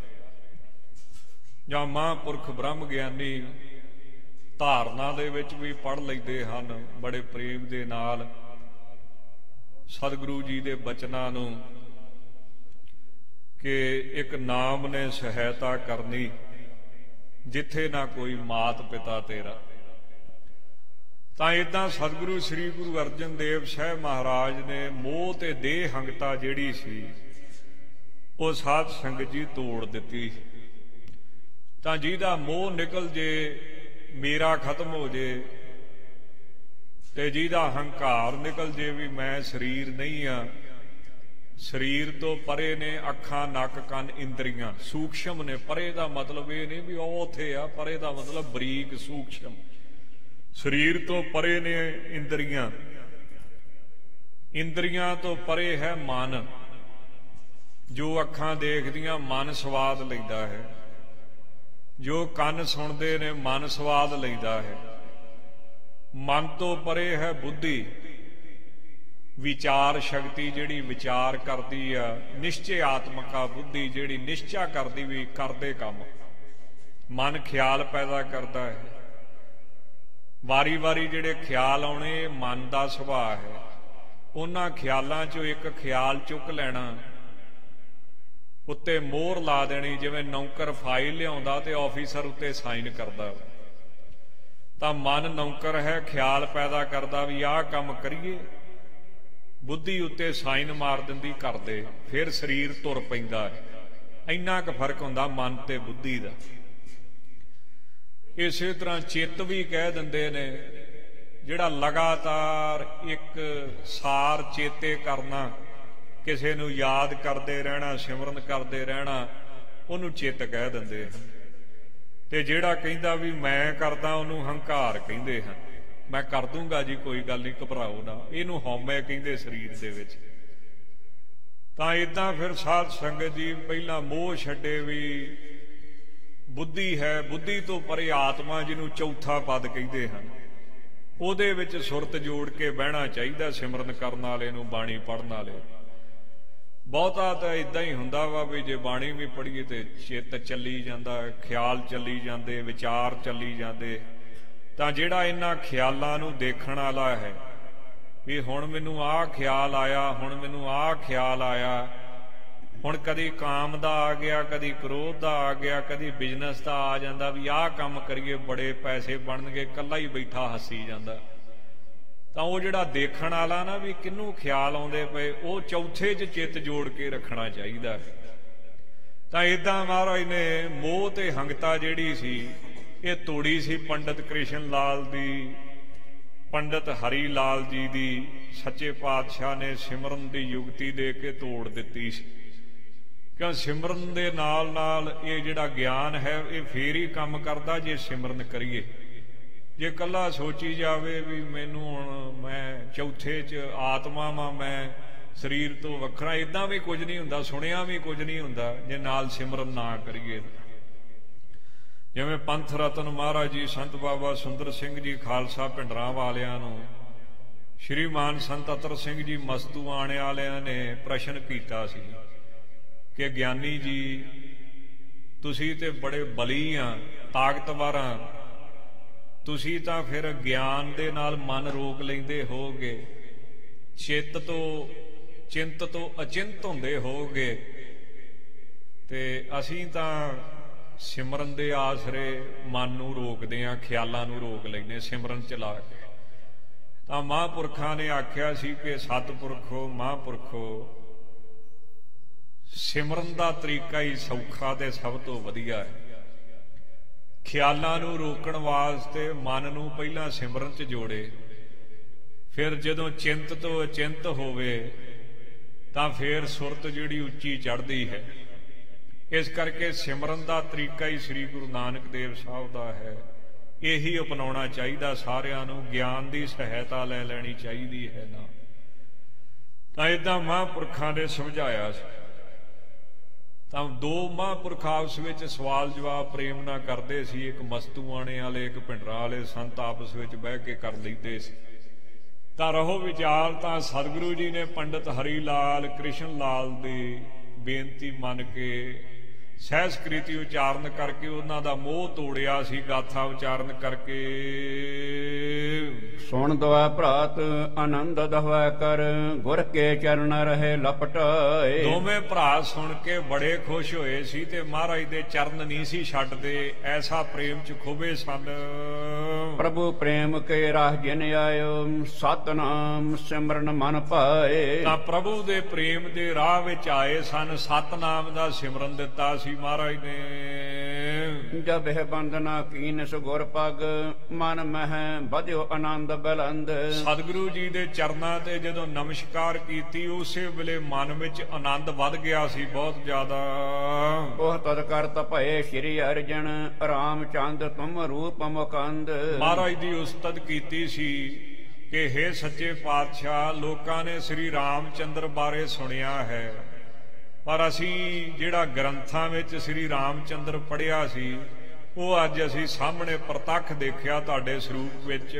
ਜਾਂ ਮਹਾਂਪੁਰਖ ਬ੍ਰਹਮ ਗਿਆਨੀ ਧਾਰਨਾ ਦੇ ਵਿੱਚ ਵੀ ਪੜ੍ਹ ਲੈਂਦੇ ਹਨ ਬੜੇ ਪ੍ਰੇਮ ਦੇ ਨਾਲ ਸਤਿਗੁਰੂ ਜੀ ਦੇ ਬਚਨਾਂ ਨੂੰ ਕਿ ਇੱਕ ਨਾਮ ਨੇ ਸਹਾਇਤਾ ਕਰਨੀ ਜਿੱਥੇ ਨਾ ਕੋਈ ਮਾਤ ਪਿਤਾ ਤੇਰਾ। ਤਾਂ ਇਦਾਂ ਸਤਿਗੁਰੂ ਸ੍ਰੀ ਗੁਰੂ ਅਰਜਨ ਦੇਵ ਸਾਹਿਬ ਮਹਾਰਾਜ ਨੇ ਮੋਹ ਤੇ ਦੇਹ ਹੰਗਤਾ ਜਿਹੜੀ ਸੀ ਉਹ ਸਾਧ ਸੰਗਤ ਜੀ ਤੋੜ ਦਿੱਤੀ। ਤਾਂ ਜਿਹਦਾ ਮੋਹ ਨਿਕਲ ਜੇ, ਮੇਰਾ ਖਤਮ ਹੋ ਜੇ, ਤੇ ਜਿਹਦਾ ਹੰਕਾਰ ਨਿਕਲ ਜੇ ਵੀ ਮੈਂ ਸਰੀਰ ਨਹੀਂ ਆ, ਸਰੀਰ ਤੋਂ ਪਰੇ ਨੇ ਅੱਖਾਂ, ਨੱਕ, ਕੰਨ, ਇੰਦਰੀਆਂ, ਸੂਖਸ਼ਮ ਨੇ। ਪਰੇ ਦਾ ਮਤਲਬ ਇਹ ਨਹੀਂ ਵੀ ਉਹ ਉੱਥੇ ਆ, ਪਰੇ ਦਾ ਮਤਲਬ ਬਰੀਕ ਸੂਖਸ਼ਮ। ਸਰੀਰ ਤੋਂ ਪਰੇ ਨੇ ਇੰਦਰੀਆਂ, ਇੰਦਰੀਆਂ ਤੋਂ ਪਰੇ ਹੈ ਮਨ। ਜੋ ਅੱਖਾਂ ਦੇਖਦੀਆਂ ਮਨ ਸਵਾਦ ਲੈਂਦਾ ਹੈ, ਜੋ ਕੰਨ ਸੁਣਦੇ ਨੇ ਮਨ ਸਵਾਦ ਲੈਂਦਾ ਹੈ। ਮਨ ਤੋਂ ਪਰੇ ਹੈ ਬੁੱਧੀ, ਵਿਚਾਰ ਸ਼ਕਤੀ ਜਿਹੜੀ ਵਿਚਾਰ ਕਰਦੀ ਆ, ਨਿਸ਼ਚੈ ਆਤਮਕਾ ਬੁੱਧੀ ਜਿਹੜੀ ਨਿਸ਼ਚਾ ਕਰਦੀ ਵੀ ਕਰਦੇ ਕੰਮ। ਮਨ ਖਿਆਲ ਪੈਦਾ ਕਰਦਾ ਹੈ, ਵਾਰੀ ਵਾਰੀ ਜਿਹੜੇ ਖਿਆਲ ਆਉਣੇ ਮਨ ਦਾ ਸੁਭਾਅ ਹੈ। ਉਹਨਾਂ ਖਿਆਲਾਂ ਚੋਂ ਇੱਕ ਖਿਆਲ ਚੁੱਕ ਲੈਣਾ, ਉੱਤੇ ਮੋਹਰ ਲਾ ਦੇਣੀ। ਜਿਵੇਂ ਨੌਕਰ ਫਾਈਲ ਲਿਆਉਂਦਾ ਤੇ ਆਫੀਸਰ ਉੱਤੇ ਸਾਈਨ ਕਰਦਾ, ਤਾਂ ਮਨ ਨੌਕਰ ਹੈ, ਖਿਆਲ ਪੈਦਾ ਕਰਦਾ ਵੀ ਆਹ ਕੰਮ ਕਰੀਏ, ਬੁੱਧੀ ਉੱਤੇ ਸਾਈਨ ਮਾਰ ਦਿੰਦੀ ਕਰਦੇ, ਫਿਰ ਸਰੀਰ ਤੁਰ ਪੈਂਦਾ ਹੈ। ਇੰਨਾ ਕੁ ਫਰਕ ਹੁੰਦਾ ਮਨ ਤੇ ਬੁੱਧੀ ਦਾ। ਇਸੇ ਤਰ੍ਹਾਂ ਚਿੱਤ ਵੀ ਕਹਿ ਦਿੰਦੇ ਨੇ, ਜਿਹੜਾ ਲਗਾਤਾਰ ਇੱਕ ਸਾਰ ਚੇਤੇ ਕਰਨਾ, ਕਿਸੇ ਨੂੰ ਯਾਦ ਕਰਦੇ ਰਹਿਣਾ, ਸਿਮਰਨ ਕਰਦੇ ਰਹਿਣਾ, ਉਹਨੂੰ ਚਿੱਤ ਕਹਿ ਦਿੰਦੇ ਹਨ। ਤੇ ਜਿਹੜਾ ਕਹਿੰਦਾ ਵੀ ਮੈਂ ਕਰਦਾ ਉਹਨੂੰ ਹੰਕਾਰ ਕਹਿੰਦੇ ਹਨ। ਮੈਂ ਕਰ ਦੂੰਗਾ ਜੀ, ਕੋਈ ਗੱਲ ਨਹੀਂ, ਘਬਰਾਓ ਨਾ, ਇਹਨੂੰ ਹਉਮੈ ਕਹਿੰਦੇ ਸਰੀਰ ਦੇ ਵਿੱਚ। ਤਾਂ ਇਦਾਂ ਫਿਰ ਸਾਧ ਸੰਗਤ ਜੀ ਪਹਿਲਾਂ ਮੋਹ ਛੱਡੇ ਵੀ ਬੁੱਧੀ ਹੈ, ਬੁੱਧੀ ਤੋਂ ਪਰੇ ਆਤਮਾ ਜਿਹਨੂੰ ਚੌਥਾ ਪਦ ਕਹਿੰਦੇ ਹਨ, ਉਹਦੇ ਵਿੱਚ ਸੁਰਤ ਜੋੜ ਕੇ ਬਹਿਣਾ ਚਾਹੀਦਾ ਸਿਮਰਨ ਕਰਨ ਵਾਲੇ ਨੂੰ, ਬਾਣੀ ਪੜ੍ਹਨ ਵਾਲੇ। ਬਹੁਤਾ ਤਾਂ ਇਦਾਂ ਹੀ ਹੁੰਦਾ ਵਾ ਵੀ ਜੇ ਬਾਣੀ ਵੀ ਪੜ੍ਹੀਏ ਤੇ ਚਿੱਤ ਚੱਲੀ ਜਾਂਦਾ, ਖਿਆਲ ਚੱਲੀ ਜਾਂਦੇ, ਵਿਚਾਰ ਚੱਲੀ ਜਾਂਦੇ। ਤਾਂ ਜਿਹੜਾ ਇਹਨਾਂ ਖਿਆਲਾਂ ਨੂੰ ਦੇਖਣ ਵਾਲਾ ਹੈ ਵੀ ਹੁਣ ਮੈਨੂੰ ਆਹ ਖਿਆਲ ਆਇਆ, ਹੁਣ ਮੈਨੂੰ ਆਹ ਖਿਆਲ ਆਇਆ, ਹੁਣ ਕਦੀ ਕਾਮ ਦਾ ਆ ਗਿਆ, ਕਦੀ ਕ੍ਰੋਧ ਦਾ ਆ ਗਿਆ, ਕਦੀ ਬਿਜ਼ਨਸ ਦਾ ਆ ਜਾਂਦਾ ਵੀ ਆਹ ਕੰਮ ਕਰੀਏ ਬੜੇ ਪੈਸੇ ਬਣਨਗੇ, ਇਕੱਲਾ ਹੀ ਬੈਠਾ ਹੱਸੀ ਜਾਂਦਾ। ਤਾਂ ਉਹ ਜਿਹੜਾ ਦੇਖਣ ਵਾਲਾ ਨਾ ਵੀ ਕਿਹਨੂੰ ਖਿਆਲ ਆਉਂਦੇ ਪਏ, ਉਹ ਚੌਥੇ 'ਚ ਚਿੱਤ ਜੋੜ ਕੇ ਰੱਖਣਾ ਚਾਹੀਦਾ। ਤਾਂ ਇਦਾਂ ਮਹਾਰਾਜ ਨੇ ਮੋਹ ਤੇ ਹੰਗਤਾ ਜਿਹੜੀ ਸੀ ਇਹ ਤੋੜੀ ਸੀ। ਪੰਡਿਤ ਕ੍ਰਿਸ਼ਨ ਲਾਲ ਦੀ, ਪੰਡਿਤ ਹਰੀ ਲਾਲ ਜੀ ਦੀ ਸੱਚੇ ਪਾਤਸ਼ਾਹ ਨੇ ਸਿਮਰਨ ਦੀ ਯੁਗਤੀ ਦੇ ਕੇ ਤੋੜ ਦਿੱਤੀ ਸੀ। ਕਿਉਂ ਸਿਮਰਨ ਦੇ ਨਾਲ ਨਾਲ ਇਹ ਜਿਹੜਾ ਗਿਆਨ ਹੈ ਇਹ ਫੇਰ ਹੀ ਕੰਮ ਕਰਦਾ ਜੇ ਸਿਮਰਨ ਕਰੀਏ। ਜੇ ਇਕੱਲਾ ਸੋਚੀ ਜਾਵੇ ਵੀ ਮੈਨੂੰ ਹੁਣ ਮੈਂ ਚੌਥੇ 'ਚ ਆਤਮਾ ਵਾਂ, ਮੈਂ ਸਰੀਰ ਤੋਂ ਵੱਖਰਾ, ਇਦਾਂ ਵੀ ਕੁਝ ਨਹੀਂ ਹੁੰਦਾ, ਸੁਣਿਆ ਵੀ ਕੁਝ ਨਹੀਂ ਹੁੰਦਾ ਜੇ ਨਾਲ ਸਿਮਰਨ ਨਾ ਕਰੀਏ। ਜਿਵੇਂ ਪੰਥ ਰਤਨ ਮਹਾਰਾਜ ਜੀ ਸੰਤ ਬਾਬਾ ਸੁੰਦਰ ਸਿੰਘ ਜੀ ਖਾਲਸਾ ਭਿੰਡਰਾਂ ਵਾਲਿਆਂ ਨੂੰ ਸ਼੍ਰੀਮਾਨ ਸੰਤ ਅਤਰ ਸਿੰਘ ਜੀ ਮਸਤੂਆਣੇ ਵਾਲਿਆਂ ਨੇ ਪ੍ਰਸ਼ਨ ਕੀਤਾ ਸੀ ਕਿ ਗਿਆਨੀ ਜੀ ਤੁਸੀਂ ਤੇ ਬੜੇ ਬਲੀ ਆ, ਤਾਕਤਵਰ ਆ, ਤੁਸੀਂ ਤਾਂ ਫਿਰ ਗਿਆਨ ਦੇ ਨਾਲ ਮਨ ਰੋਕ ਲੈਂਦੇ ਹੋਗੇ, ਚਿੱਤ ਤੋਂ ਚਿੰਤ ਤੋਂ ਅਚਿੰਤ ਹੁੰਦੇ ਹੋਗੇ, ਤੇ ਅਸੀਂ ਤਾਂ ਸਿਮਰਨ ਦੇ ਆਸਰੇ ਮਨ ਨੂੰ ਰੋਕਦੇ ਆ, ਖਿਆਲਾਂ ਨੂੰ ਰੋਕ ਲੈਂਦੇ ਸਿਮਰਨ ਚਲਾ ਕੇ। ਤਾਂ ਮਹਾਂਪੁਰਖਾਂ ਨੇ ਆਖਿਆ ਸੀ ਕਿ ਸਤਿਪੁਰਖੋ ਮਹਾਂਪੁਰਖੋ ਸਿਮਰਨ ਦਾ ਤਰੀਕਾ ਹੀ ਸੌਖਾ ਤੇ ਸਭ ਤੋਂ ਵਧੀਆ ਹੈ। ਖਿਆਲਾਂ ਨੂੰ ਰੋਕਣ ਵਾਸਤੇ ਮਨ ਨੂੰ ਪਹਿਲਾਂ ਸਿਮਰਨ 'ਚ ਜੋੜੇ, ਫਿਰ ਜਦੋਂ ਚਿੰਤ ਤੋਂ ਅਚਿੰਤ ਹੋਵੇ ਤਾਂ ਫਿਰ ਸੁਰਤ ਜਿਹੜੀ ਉੱਚੀ ਚੜ੍ਹਦੀ ਹੈ। ਇਸ ਕਰਕੇ ਸਿਮਰਨ ਦਾ ਤਰੀਕਾ ਹੀ ਸ੍ਰੀ ਗੁਰੂ ਨਾਨਕ ਦੇਵ ਸਾਹਿਬ ਦਾ ਹੈ। ਇਹੀ ਅਪਣਾਉਣਾ ਚਾਹੀਦਾ ਸਾਰਿਆਂ ਨੂੰ, ਗਿਆਨ ਦੀ ਸਹਾਇਤਾ ਲੈ ਲੈਣੀ ਚਾਹੀਦੀ ਹੈ ਨਾ। ਤਾਂ ਏਦਾਂ ਮਹਾਂਪੁਰਖਾਂ ਨੇ ਸਮਝਾਇਆ ਸੀ। ਤਾਂ ਦੋ ਮਹਾਂਪੁਰਖ ਆਪਸ ਵਿੱਚ ਸਵਾਲ ਜਵਾਬ ਪ੍ਰੇਮ ਨਾਲ ਕਰਦੇ ਸੀ। ਇੱਕ ਮਸਤੂਆਣੇ ਵਾਲੇ, ਇੱਕ ਭਿੰਡਰਾਂ ਵਾਲੇ ਸੰਤ ਆਪਸ ਵਿੱਚ ਬਹਿ ਕੇ ਕਰ ਲੈਂਦੇ ਸੀ। ਤਾਂ ਰਹੋ ਵਿਚਾਰ ਤਾਂ ਸਤਿਗੁਰੂ ਜੀ ਨੇ ਪੰਡਿਤ ਹਰੀ ਲਾਲ ਕ੍ਰਿਸ਼ਨ ਲਾਲ ਦੀ ਬੇਨਤੀ ਮੰਨ ਕੇ ਸਹਿਸਕ੍ਰਿਤੀ ਉਚਾਰਨ ਕਰਕੇ ਉਹਨਾਂ ਦਾ ਮੋਹ ਤੋੜਿਆ ਸੀ। ਗਾਥਾ ਉਚਾਰਨ ਕਰਕੇ ਸੁਣ ਦਵਾ ਭਰਾਤ ਆਨੰਦ ਦਵਾ ਕਰ, ਗੁਰ ਕੇ ਚਰਨ ਰਹੇ ਲਪਟਾਏ। ਦੋਵੇਂ ਭਰਾ ਸੁਣ ਕੇ ਬੜੇ ਖੁਸ਼ ਹੋਏ ਸੀ ਤੇ ਮਹਾਰਾਜ ਦੇ ਚਰਨ ਨਹੀਂ ਸੀ ਛੱਡਦੇ, ਐਸਾ ਪ੍ਰੇਮ ਚ ਖੁਬੇ ਸਨ। ਪ੍ਰਭੂ ਪ੍ਰੇਮ ਕੇ ਰਾਹ ਜਿਨ ਆਇਓ, ਸਤਨਾਮ ਸਿਮਰਨ ਮਨ ਪਾਏ। ਤਾਂ ਪ੍ਰਭੂ ਦੇ ਪ੍ਰੇਮ ਦੇ ਰਾਹ ਵਿੱਚ ਆਏ ਸਨ, ਸਤਨਾਮ ਦਾ ਸਿਮਰਨ ਦਿੱਤਾ ਸੀ ਮਹਾਰਾਜ ਨੇ। ਜਬ ਇਹ ਬੰਦਨਾ ਕੀਨ ਸੁਗੁਰ ਪਗ, ਮਨ ਮਹਿ ਵਧਿਓ ਆਨੰਦ ਬਲੰਦ। ਸਤਿਗੁਰੂ ਜੀ ਦੇ ਚਰਨਾਂ ਤੇ ਜਦੋਂ ਨਮਸਕਾਰ ਕੀਤੀ, ਉਸੇ ਵੇਲੇ ਮਨ ਵਿੱਚ ਆਨੰਦ ਵੱਧ ਗਿਆ ਸੀ ਬਹੁਤ ਜ਼ਿਆਦਾ। ਉਹ ਤਦ ਕਰਤ ਭਏ ਸ਼੍ਰੀ ਅਰਜਨ, ਰਾਮ ਚੰਦ ਤੁਮ ਰੂਪ ਮੁਕੰਦ। ਮਹਾਰਾਜ ਦੀ ਉਸਤਤ ਕੀਤੀ ਸੀ ਕਿ ਹੇ ਸੱਚੇ ਪਾਤਸ਼ਾਹ, ਲੋਕਾਂ ਨੇ ਸ੍ਰੀ ਰਾਮ ਚੰਦਰ ਬਾਰੇ ਸੁਣਿਆ ਹੈ, ਪਰ ਅਸੀਂ ਜਿਹੜਾ ਗ੍ਰੰਥਾਂ ਵਿੱਚ ਸ੍ਰੀ ਰਾਮ ਚੰਦਰ ਪੜ੍ਹਿਆ ਸੀ, ਉਹ ਅੱਜ ਅਸੀਂ ਸਾਹਮਣੇ ਪ੍ਰਤੱਖ ਦੇਖਿਆ ਤੁਹਾਡੇ ਸਰੂਪ ਵਿੱਚ।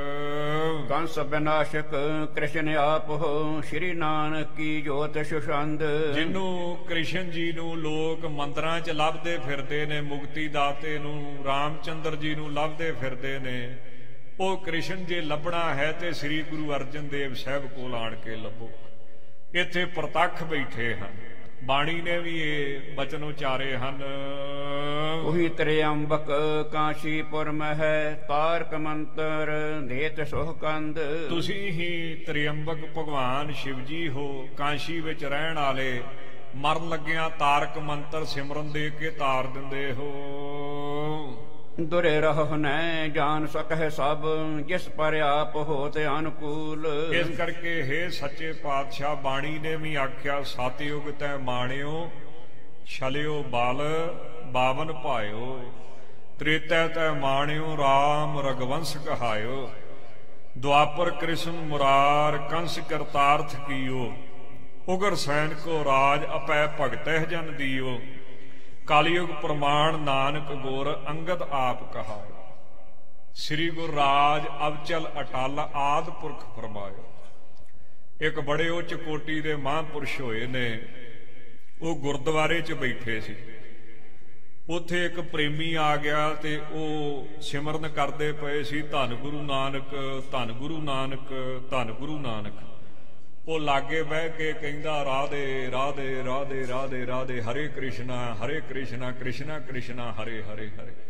ਕੰਸ ਵਿਨਾਸ਼ਕ ਕ੍ਰਿਸ਼ਨ ਆਪ ਹੋ, ਸ਼੍ਰੀ ਨਾਨਕ ਕੀ ਜੋਤ ਸੁਸ਼ੰਦ। ਜਿਹਨੂੰ ਕ੍ਰਿਸ਼ਨ ਜੀ ਨੂੰ ਲੋਕ ਮੰਦਰਾਂ 'ਚ ਲੱਭਦੇ ਫਿਰਦੇ ਨੇ, ਮੁਕਤੀ ਦਾਤੇ ਨੂੰ ਰਾਮ ਚੰਦਰ ਜੀ ਨੂੰ ਲੱਭਦੇ ਫਿਰਦੇ ਨੇ, ਉਹ ਕ੍ਰਿਸ਼ਨ ਜੇ ਲੱਭਣਾ ਹੈ ਤੇ ਸ੍ਰੀ ਗੁਰੂ ਅਰਜਨ ਦੇਵ ਸਾਹਿਬ ਕੋਲ ਆਣ ਕੇ ਲੱਭੋ। ਇੱਥੇ ਪ੍ਰਤੱਖ ਬੈਠੇ ਹਨ, ਬਾਣੀ ਨੇ ਵੀ ਇਹ ਬਚਨ ਉਚਾਰੇ ਹਨ। ਉਹੀ ਤ੍ਰਿਅੰਬਕ ਕਾਸ਼ੀਪੁਰ ਮਹਿ, ਤਾਰਕ ਮੰਤਰ ਦੇਤ ਸੁਹਕੰਦ। ਤੁਸੀਂ ਹੀ ਤ੍ਰਿਅੰਬਕ ਭਗਵਾਨ ਸ਼ਿਵ ਜੀ ਹੋ, ਕਾਸ਼ੀ ਵਿੱਚ ਰਹਿਣ ਵਾਲੇ, ਮਰਨ ਲੱਗਿਆਂ ਤਾਰਕ ਮੰਤਰ ਸਿਮਰਨ ਦੇ ਕੇ ਤਾਰ ਦਿੰਦੇ ਹੋ। ਦੁਰੇ ਰਹੋ ਨੈ ਜਾਣ ਸਕਹਿ ਸਭ, ਜਿਸ ਪਰ ਆਪ ਹੋਤ ਅਨੁਕੂਲ। ਇਸ ਕਰਕੇ ਹੇ ਸੱਚੇ ਪਾਤਸ਼ਾਹ, ਬਾਣੀ ਨੇ ਵੀ ਆਖਿਆ, ਸਤਿਯੁਗ ਤੈ ਮਾਣਿਓ, ਛਲਿਓ ਬਲ ਬਾਵਨ ਭਾਇਓ। ਤ੍ਰੇਤੈ ਤੈ ਮਾਣਿਓ, ਰਾਮ ਰਗਵੰਸ ਕਹਾਇਓ। ਦੁਆਪਰ ਕ੍ਰਿਸ਼ਨ ਮੁਰਾਰ, ਕੰਸ ਕਰਤਾਰਥ ਕੀਓ। ਉਗਰ ਸੈਨ ਕੋ ਰਾਜ, ਅਪੈ ਭਗਤਹਿ ਜਨ ਦੀਓ। ਕਲਯੁਗ ਪ੍ਰਮਾਣ ਨਾਨਕ ਗੁਰ, ਅੰਗਦ ਆਪ ਕਹਾਇ। ਸ੍ਰੀ ਗੁਰ ਰਾਜ ਅਵਚਲ ਅਟਲ, ਆਦ ਪੁਰਖ ਫਰਮਾਇਓ। ਇੱਕ ਬੜੇ ਉੱਚ ਕੋਟੀ ਦੇ ਮਹਾਂਪੁਰਸ਼ ਹੋਏ ਨੇ, ਉਹ ਗੁਰਦੁਆਰੇ 'ਚ ਬੈਠੇ ਸੀ। ਉੱਥੇ ਇੱਕ ਪ੍ਰੇਮੀ ਆ ਗਿਆ ਤੇ ਉਹ ਸਿਮਰਨ ਕਰਦੇ ਪਏ ਸੀ, ਧੰਨ ਗੁਰੂ ਨਾਨਕ, ਧੰਨ ਗੁਰੂ ਨਾਨਕ, ਧੰਨ ਗੁਰੂ ਨਾਨਕ। ਉਹ ਲਾਗੇ ਬਹਿ ਕੇ ਕਹਿੰਦਾ, ਰਾਧੇ ਰਾਧੇ ਰਾਧੇ ਰਾਧੇ ਰਾਧੇ, ਹਰੇ ਕ੍ਰਿਸ਼ਨਾ ਹਰੇ ਕ੍ਰਿਸ਼ਨਾ ਕ੍ਰਿਸ਼ਨਾ ਕ੍ਰਿਸ਼ਨਾ ਹਰੇ ਹਰੇ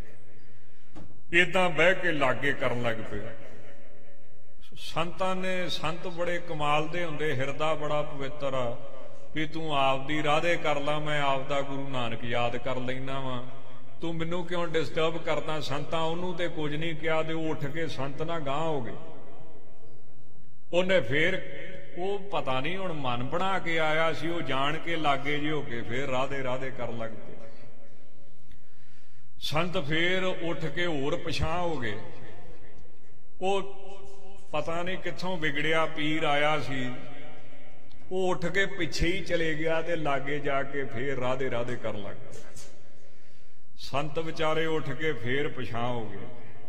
ਹਰੇ। ਏਦਾਂ ਬਹਿ ਕੇ ਲਾਗੇ ਕਰਨ ਲੱਗ ਪਿਆ। ਸੰਤਾਂ ਨੇ, ਸੰਤ ਬੜੇ ਕਮਾਲ ਦੇ ਹੁੰਦੇ, ਹਿਰਦਾ ਬੜਾ ਪਵਿੱਤਰ ਆ, ਵੀ ਤੂੰ ਆਪਦੀ ਰਾਧੇ ਕਰ ਲਾ, ਮੈਂ ਆਪਦਾ ਗੁਰੂ ਨਾਨਕ ਯਾਦ ਕਰ ਲੈਣਾ ਵਾ, ਤੂੰ ਮੈਨੂੰ ਕਿਉਂ ਡਿਸਟਰਬ ਕਰਦਾ। ਸੰਤਾਂ ਉਹਨੂੰ ਤੇ ਕੁਝ ਨਹੀਂ ਕਿਹਾ ਤੇ ਉਹ ਉੱਠ ਕੇ ਸੰਤ ਨਾਲ ਗਾਂਹ ਹੋ ਗਏ। ਉਹਨੇ ਫੇਰ, ਉਹ ਪਤਾ ਨਹੀਂ ਹੁਣ ਮਨ ਬਣਾ ਕੇ ਆਇਆ ਸੀ, ਉਹ ਜਾਣ ਕੇ ਲਾਗੇ ਜਿਹੇ ਹੋ ਕੇ ਫੇਰ ਰਾਧੇ ਰਾਧੇ ਕਰਨ ਲੱਗ ਪਏ। ਸੰਤ ਫੇਰ ਉੱਠ ਕੇ ਹੋਰ ਪਛਾਂ ਹੋ ਗਏ। ਉਹ ਪਤਾ ਨਹੀਂ ਕਿੱਥੋਂ ਵਿਗੜਿਆ ਪੀਰ ਆਇਆ ਸੀ, ਉਹ ਉੱਠ ਕੇ ਪਿੱਛੇ ਹੀ ਚਲੇ ਗਿਆ ਤੇ ਲਾਗੇ ਜਾ ਕੇ ਫੇਰ ਰਾਧੇ ਰਾਧੇ ਕਰਨ ਲੱਗ ਪਿਆ। ਸੰਤ ਵਿਚਾਰੇ ਉੱਠ ਕੇ ਫੇਰ ਪਛਾਂ ਹੋ ਗਏ।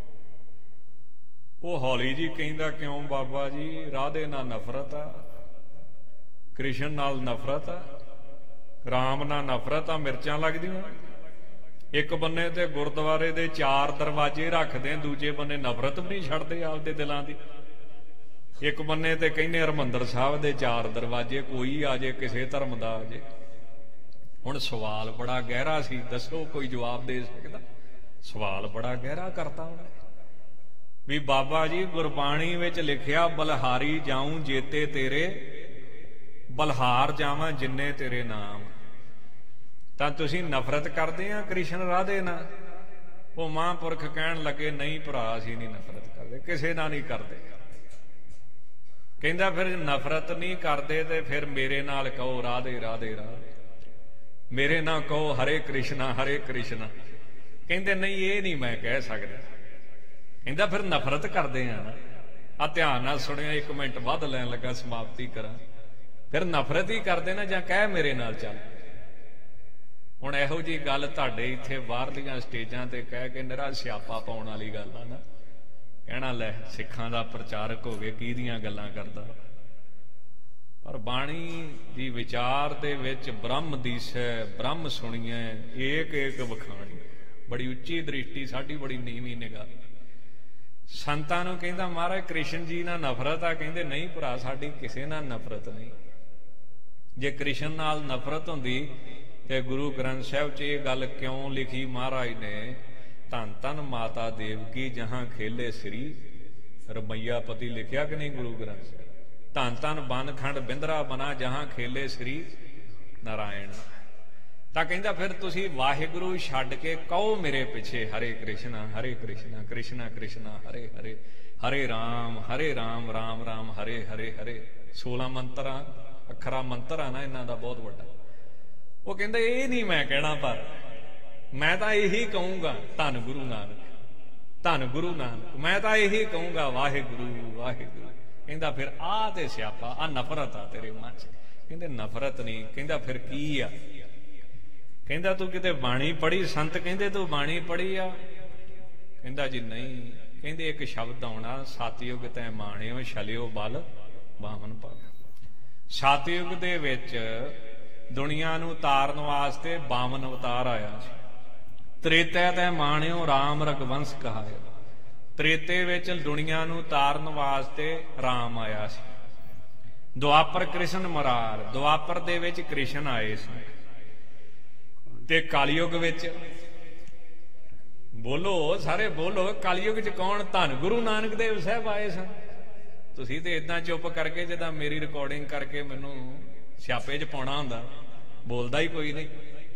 ਉਹ ਹੌਲੀ ਜੀ ਕਹਿੰਦਾ, ਕਿਉਂ ਬਾਬਾ ਜੀ, ਰਾਧੇ ਨਾਲ ਨਫ਼ਰਤ ਆ, ਕ੍ਰਿਸ਼ਨ ਨਾਲ ਨਫ਼ਰਤ ਆ, ਰਾਮ ਨਾਲ ਨਫ਼ਰਤ ਆ, ਮਿਰਚਾਂ ਲੱਗਦੀਆਂ। ਇੱਕ ਬੰਨੇ ਤੇ ਗੁਰਦੁਆਰੇ ਦੇ ਚਾਰ ਦਰਵਾਜ਼ੇ ਰੱਖਦੇ, ਦੂਜੇ ਬੰਨੇ ਨਫ਼ਰਤ ਵੀ ਨਹੀਂ ਛੱਡਦੇ ਆਪਦੇ ਦਿਲਾਂ ਦੀ। ਇੱਕ ਬੰਨੇ ਤੇ ਕਹਿੰਦੇ ਹਰਿਮੰਦਰ ਸਾਹਿਬ ਦੇ ਚਾਰ ਦਰਵਾਜ਼ੇ, ਕੋਈ ਆ ਜੇ ਕਿਸੇ ਧਰਮ ਦਾ ਆ ਜੇ। ਹੁਣ ਸਵਾਲ ਬੜਾ ਗਹਿਰਾ ਸੀ, ਦੱਸੋ ਕੋਈ ਜਵਾਬ ਦੇ ਸਕਦਾ? ਸਵਾਲ ਬੜਾ ਗਹਿਰਾ ਕਰਤਾ ਉਹਨੇ ਵੀ ਬਾਬਾ ਜੀ, ਗੁਰਬਾਣੀ ਵਿੱਚ ਲਿਖਿਆ, ਬਲਹਾਰੀ ਜਾਊਂ ਜੇਤੇ ਤੇਰੇ, ਬਲਹਾਰ ਜਾਵਾਂ ਜਿੰਨੇ ਤੇਰੇ ਨਾਮ। ਤਾਂ ਤੁਸੀਂ ਨਫ਼ਰਤ ਕਰਦੇ ਆ ਕ੍ਰਿਸ਼ਨ ਰਾਧੇ ਨਾਲ? ਉਹ ਮਹਾਂਪੁਰਖ ਕਹਿਣ ਲੱਗੇ, ਨਹੀਂ ਭਰਾ, ਅਸੀਂ ਨਹੀਂ ਨਫ਼ਰਤ ਕਰਦੇ, ਕਿਸੇ ਨਾਲ ਨਹੀਂ ਕਰਦੇ। ਕਹਿੰਦਾ, ਫਿਰ ਨਫ਼ਰਤ ਨਹੀਂ ਕਰਦੇ ਤੇ ਫਿਰ ਮੇਰੇ ਨਾਲ ਕਹੋ ਰਾਧੇ ਰਾਧੇ ਰਾਧੇ, ਮੇਰੇ ਨਾਲ ਕਹੋ ਹਰੇ ਕ੍ਰਿਸ਼ਨਾ ਹਰੇ ਕ੍ਰਿਸ਼ਨਾ। ਕਹਿੰਦੇ, ਨਹੀਂ ਇਹ ਨਹੀਂ ਮੈਂ ਕਹਿ ਸਕਦਾ। ਕਹਿੰਦਾ, ਫਿਰ ਨਫ਼ਰਤ ਕਰਦੇ ਆ। ਆ ਧਿਆਨ ਨਾਲ ਸੁਣਿਆ, ਇੱਕ ਮਿੰਟ ਵੱਧ ਲੈਣ ਲੱਗਾ, ਸਮਾਪਤੀ ਕਰਾਂ। ਫਿਰ ਨਫ਼ਰਤ ਹੀ ਕਰਦੇ ਨਾ, ਜਾਂ ਕਹਿ ਮੇਰੇ ਨਾਲ ਚੱਲ। ਹੁਣ ਇਹੋ ਜਿਹੀ ਗੱਲ ਤੁਹਾਡੇ ਇੱਥੇ ਬਾਹਰਲੀਆਂ ਸਟੇਜਾਂ ਤੇ ਕਹਿ ਕੇ ਨਿਰਾ ਸਿਆਪਾ ਪਾਉਣ ਵਾਲੀ ਗੱਲ ਆ ਨਾ, ਕਹਿਣਾ ਲੈ ਸਿੱਖਾਂ ਦਾ ਪ੍ਰਚਾਰਕ ਹੋ ਗਏ, ਕਿਹਦੀਆਂ ਗੱਲਾਂ ਕਰਦਾ। ਪਰ ਬਾਣੀ ਦੀ ਵਿਚਾਰ ਦੇ ਵਿੱਚ ਬ੍ਰਹਮ ਦੀਸੈ, ਬ੍ਰਹਮ ਸੁਣੀਐ, ਏਕ ਏਕ ਵਖਾਣੀ। ਬੜੀ ਉੱਚੀ ਦ੍ਰਿਸ਼ਟੀ ਸਾਡੀ, ਬੜੀ ਨੀਵੀਂ ਨਿਗਾਹ। ਸੰਤਾਂ ਨੂੰ ਕਹਿੰਦਾ ਮਹਾਰਾਜ ਕ੍ਰਿਸ਼ਨ ਜੀ ਨਾਲ ਨਫ਼ਰਤ ਆ, ਕਹਿੰਦੇ ਨਹੀਂ ਭਰਾ ਸਾਡੀ ਕਿਸੇ ਨਾਲ ਨਫ਼ਰਤ ਨਹੀਂ। ਜੇ ਕ੍ਰਿਸ਼ਨ ਨਾਲ ਨਫ਼ਰਤ ਹੁੰਦੀ ਤੇ ਗੁਰੂ ਗ੍ਰੰਥ ਸਾਹਿਬ 'ਚ ਇਹ ਗੱਲ ਕਿਉਂ ਲਿਖੀ ਮਹਾਰਾਜ ਨੇ, ਧੰਨ ਧੰਨ ਮਾਤਾ ਦੇਵਕੀ ਜਹਾਂ ਖੇਲੇ ਸ੍ਰੀ ਰਮਈਆ ਪਤੀ, ਲਿਖਿਆ ਕਿ ਨਹੀਂ ਗੁਰੂ ਗ੍ਰੰਥ ਸਾਹਿਬ? ਧੰਨ ਧੰਨ ਬੰਨਖੰਡ ਬਿੰਦਰਾ ਬਨਾ ਜਹਾਂ ਖੇਲੇ ਸ੍ਰੀ ਨਾਰਾਇਣ। ਤਾਂ ਕਹਿੰਦਾ ਫਿਰ ਤੁਸੀਂ ਵਾਹਿਗੁਰੂ ਛੱਡ ਕੇ ਕਹੋ ਮੇਰੇ ਪਿੱਛੇ ਹਰੇ ਕ੍ਰਿਸ਼ਨਾ ਹਰੇ ਕ੍ਰਿਸ਼ਨਾ ਕ੍ਰਿਸ਼ਨਾ ਕ੍ਰਿਸ਼ਨਾ ਹਰੇ ਹਰੇ, ਹਰੇ ਰਾਮ ਹਰੇ ਰਾਮ ਰਾਮ ਰਾਮ ਹਰੇ ਹਰੇ ਹਰੇ। ਸੋਲਾਂ ਮੰਤਰਾਂ ਅੱਖਰਾਂ ਮੰਤਰ ਆ ਨਾ ਇਹਨਾਂ ਦਾ ਬਹੁਤ ਵੱਡਾ। ਉਹ ਕਹਿੰਦਾ ਇਹ ਨਹੀਂ ਮੈਂ ਕਹਿਣਾ, ਪਰ ਮੈਂ ਤਾਂ ਇਹੀ ਕਹੂੰਗਾ ਧੰਨ ਗੁਰੂ ਨਾਨਕ, ਧੰਨ ਗੁਰੂ ਨਾਨਕ, ਮੈਂ ਤਾਂ ਇਹੀ ਕਹੂੰਗਾ ਵਾਹਿਗੁਰੂ ਵਾਹਿਗੁਰੂ। ਕਹਿੰਦਾ ਫਿਰ ਆਹ ਤੇ ਸਿਆਪਾ, ਆ ਨਫ਼ਰਤ ਆ ਤੇਰੇ ਮਨ 'ਚ। ਕਹਿੰਦੇ ਨਫ਼ਰਤ ਨਹੀਂ। ਕਹਿੰਦਾ ਫਿਰ ਕੀ ਆ? ਕਹਿੰਦਾ ਤੂੰ ਕਿਤੇ ਬਾਣੀ ਪੜ੍ਹੀ? ਸੰਤ ਕਹਿੰਦੇ ਤੂੰ ਬਾਣੀ ਪੜ੍ਹੀ ਆ? ਕਹਿੰਦਾ ਜੀ ਨਹੀਂ। ਕਹਿੰਦੇ ਇੱਕ ਸ਼ਬਦ ਆਉਣਾ, ਸਤਿਯੁਗ ਤੈ ਮਾਣਿਓ ਛਲਿਓ ਬਲ ਬਾਵਨ ਭਾਗ। ਸਤਿਯੁਗ ਦੇ ਵਿੱਚ ਦੁਨੀਆ ਨੂੰ ਤਾਰਨ ਵਾਸਤੇ ਬਾਵਨ ਅਵਤਾਰ ਆਇਆ ਸੀ। ਤ੍ਰੇਤੈ ਤੈ ਮਾਣਿਓ ਰਾਮ ਰਘੁਵੰਸ਼ ਕਹਾਇ। ਤ੍ਰੇਤੇ ਵਿੱਚ ਦੁਨੀਆ ਨੂੰ ਤਾਰਨ ਵਾਸਤੇ ਰਾਮ ਆਇਆ ਸੀ। ਦੁਆਪਰ ਕ੍ਰਿਸ਼ਨ ਮਰਾਰ, ਦੁਆਪਰ ਦੇ ਵਿੱਚ ਕ੍ਰਿਸ਼ਨ ਆਏ ਸੀ। ਤੇ ਕਲਯੁਗ ਵਿੱਚ ਬੋਲੋ ਸਾਰੇ ਬੋਲੋ, ਕਲਯੁਗ 'ਚ ਕੌਣ? ਧੰਨ ਗੁਰੂ ਨਾਨਕ ਦੇਵ ਸਾਹਿਬ ਆਏ ਸਨ। ਤੁਸੀਂ ਤੇ ਇਦਾਂ ਚੁੱਪ ਕਰਕੇ ਜਿੱਦਾਂ ਮੇਰੀ ਰਿਕਾਰਡਿੰਗ ਕਰਕੇ ਮੈਨੂੰ ਸਿਆਪੇ 'ਚ ਪਾਉਣਾ ਹੁੰਦਾ, ਬੋਲਦਾ ਹੀ ਕੋਈ ਨਹੀਂ।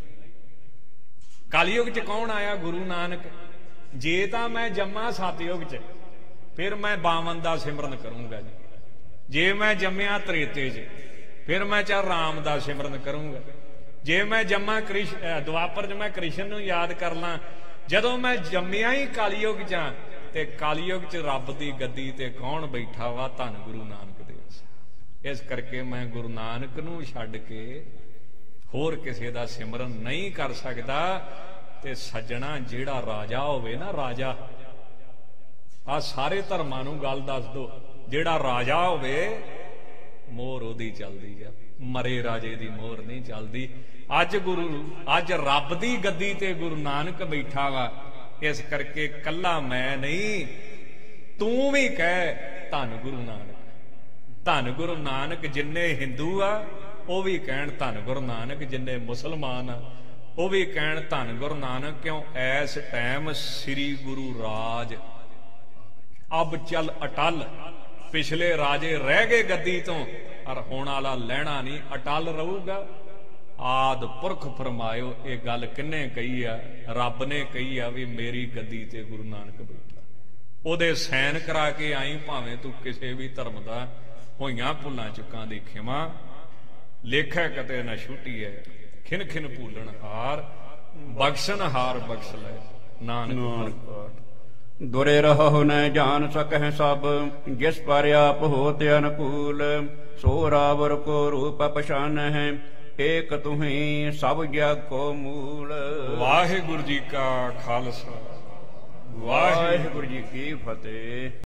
ਕਲਯੁਗ 'ਚ ਕੌਣ ਆਇਆ? ਗੁਰੂ ਨਾਨਕ। ਜੇ ਤਾਂ ਮੈਂ ਜੰਮਾ ਸਤਯੁਗ 'ਚ ਫਿਰ ਮੈਂ ਬਾਵਨ ਦਾ ਸਿਮਰਨ ਕਰੂੰਗਾ ਜੀ। ਜੇ ਮੈਂ ਜੰਮਿਆ ਤ੍ਰੇਤੇ 'ਚ ਫਿਰ ਮੈਂ ਚਾਹ ਰਾਮ ਦਾ ਸਿਮਰਨ ਕਰੂੰਗਾ। ਜੇ ਮੈਂ ਜੰਮਾ ਕ੍ਰਿਸ਼ ਦੁਆਪਰ 'ਚ ਮੈਂ ਕ੍ਰਿਸ਼ਨ ਨੂੰ ਯਾਦ ਕਰ ਲਾਂ। ਜਦੋਂ ਮੈਂ ਜੰਮਿਆ ਹੀ ਕਲਯੁਗ 'ਚ ਤੇ ਕਲਯੁਗ 'ਚ ਰੱਬ ਦੀ ਗੱਦੀ ਤੇ ਕੌਣ ਬੈਠਾ ਵਾ? ਧੰਨ ਗੁਰੂ ਨਾਨਕ ਦੇਵ। ਇਸ ਕਰਕੇ ਮੈਂ ਗੁਰੂ ਨਾਨਕ ਨੂੰ ਛੱਡ ਕੇ ਹੋਰ ਕਿਸੇ ਦਾ ਸਿਮਰਨ ਨਹੀਂ ਕਰ ਸਕਦਾ। ਤੇ ਸੱਜਣਾ ਜਿਹੜਾ ਰਾਜਾ ਹੋਵੇ ਨਾ, ਰਾਜਾ, ਆ ਸਾਰੇ ਧਰਮਾਂ ਨੂੰ ਗੱਲ ਦੱਸ ਦੋ, ਜਿਹੜਾ ਰਾਜਾ ਹੋਵੇ ਮੋਹਰ ਉਹਦੀ ਚੱਲਦੀ ਆ, ਮਰੇ ਰਾਜੇ ਦੀ ਮੋਹਰ ਨਹੀਂ ਚੱਲਦੀ। ਅੱਜ ਗੁਰੂ ਅੱਜ ਰੱਬ ਦੀ ਗੱਦੀ ਤੇ ਗੁਰੂ ਨਾਨਕ ਬੈਠਾ ਵਾ। ਇਸ ਕਰਕੇ ਕੱਲਾ ਮੈਂ ਨਹੀਂ, ਤੂੰ ਵੀ ਕਹਿ ਧੰਨ ਗੁਰੂ ਨਾਨਕ, ਧੰਨ ਗੁਰੂ ਨਾਨਕ। ਜਿੰਨੇ ਹਿੰਦੂ ਆ ਉਹ ਵੀ ਕਹਿਣ ਧੰਨ ਗੁਰੂ ਨਾਨਕ, ਜਿੰਨੇ ਮੁਸਲਮਾਨ ਆ ਉਹ ਵੀ ਕਹਿਣ ਧੰਨ ਗੁਰੂ ਨਾਨਕ। ਕਿਉਂ? ਐਸ ਟਾਈਮ ਸ੍ਰੀ ਗੁਰੂ ਰਾਜ ਅਬ ਚੱਲ ਅਟਲ। ਪਿਛਲੇ ਰਾਜੇ ਰਹਿ ਗਏ ਗੱਦੀ ਤੋਂ, ਔਰ ਹੋਣ ਵਾਲਾ ਲੈਣਾ ਨਹੀਂ, ਅਟਲ ਰਹੂਗਾ। ਆਦ ਪੁਰਖ ਫਰਮਾਇਓ। ਇਹ ਗੱਲ ਕਿੰਨੇ ਕਹੀ ਆ? ਰੱਬ ਨੇ ਕਹੀ ਆ ਵੀ ਮੇਰੀ ਗੱਦੀ ਤੇ ਗੁਰੂ ਨਾਨਕ ਬੈਠਾ। ਉਹਦੇ ਸੈਨ ਕਰਾ ਕੇ ਆਈ, ਭਾਵੇਂ ਤੂੰ ਕਿਸੇ ਵੀ ਧਰਮ ਦਾ। ਹੋਈਆਂ ਭੁੱਲਾਂ ਚੁੱਕਾਂ ਦੀ ਖਿਮਾ, ਲੇਖੈ ਕਤੇ ਨਾ ਛੁੱਟੀ ਹੈ। ਖਿਨ ਖਿਨ ਭੂਲਣ ਹਾਰ, ਬਖਸ਼ਣ ਹਾਰ ਬਖਸ਼ ਲੈ ਨਾਨਕ। ਦੁਰੇ ਰਹੋ ਨ ਜਾਣ ਸਕਹਿ ਸਭ, ਜਿਸ ਪਰ ਆਪ ਹੋਤ ਅਨਕੂਲ। ਸੋ ਰਾਵਰ ਕੋ ਰੂਪ ਪਛਾਨ ਹੈ, ਏਕ ਤੁਹੀਂ ਸਭ ਜਗ ਕੋ ਮੂਲ। ਵਾਹਿਗੁਰੂ ਜੀ ਕਾ ਖਾਲਸਾ, ਵਾਹਿਗੁਰੂ ਜੀ ਕੀ ਫਤਿਹ।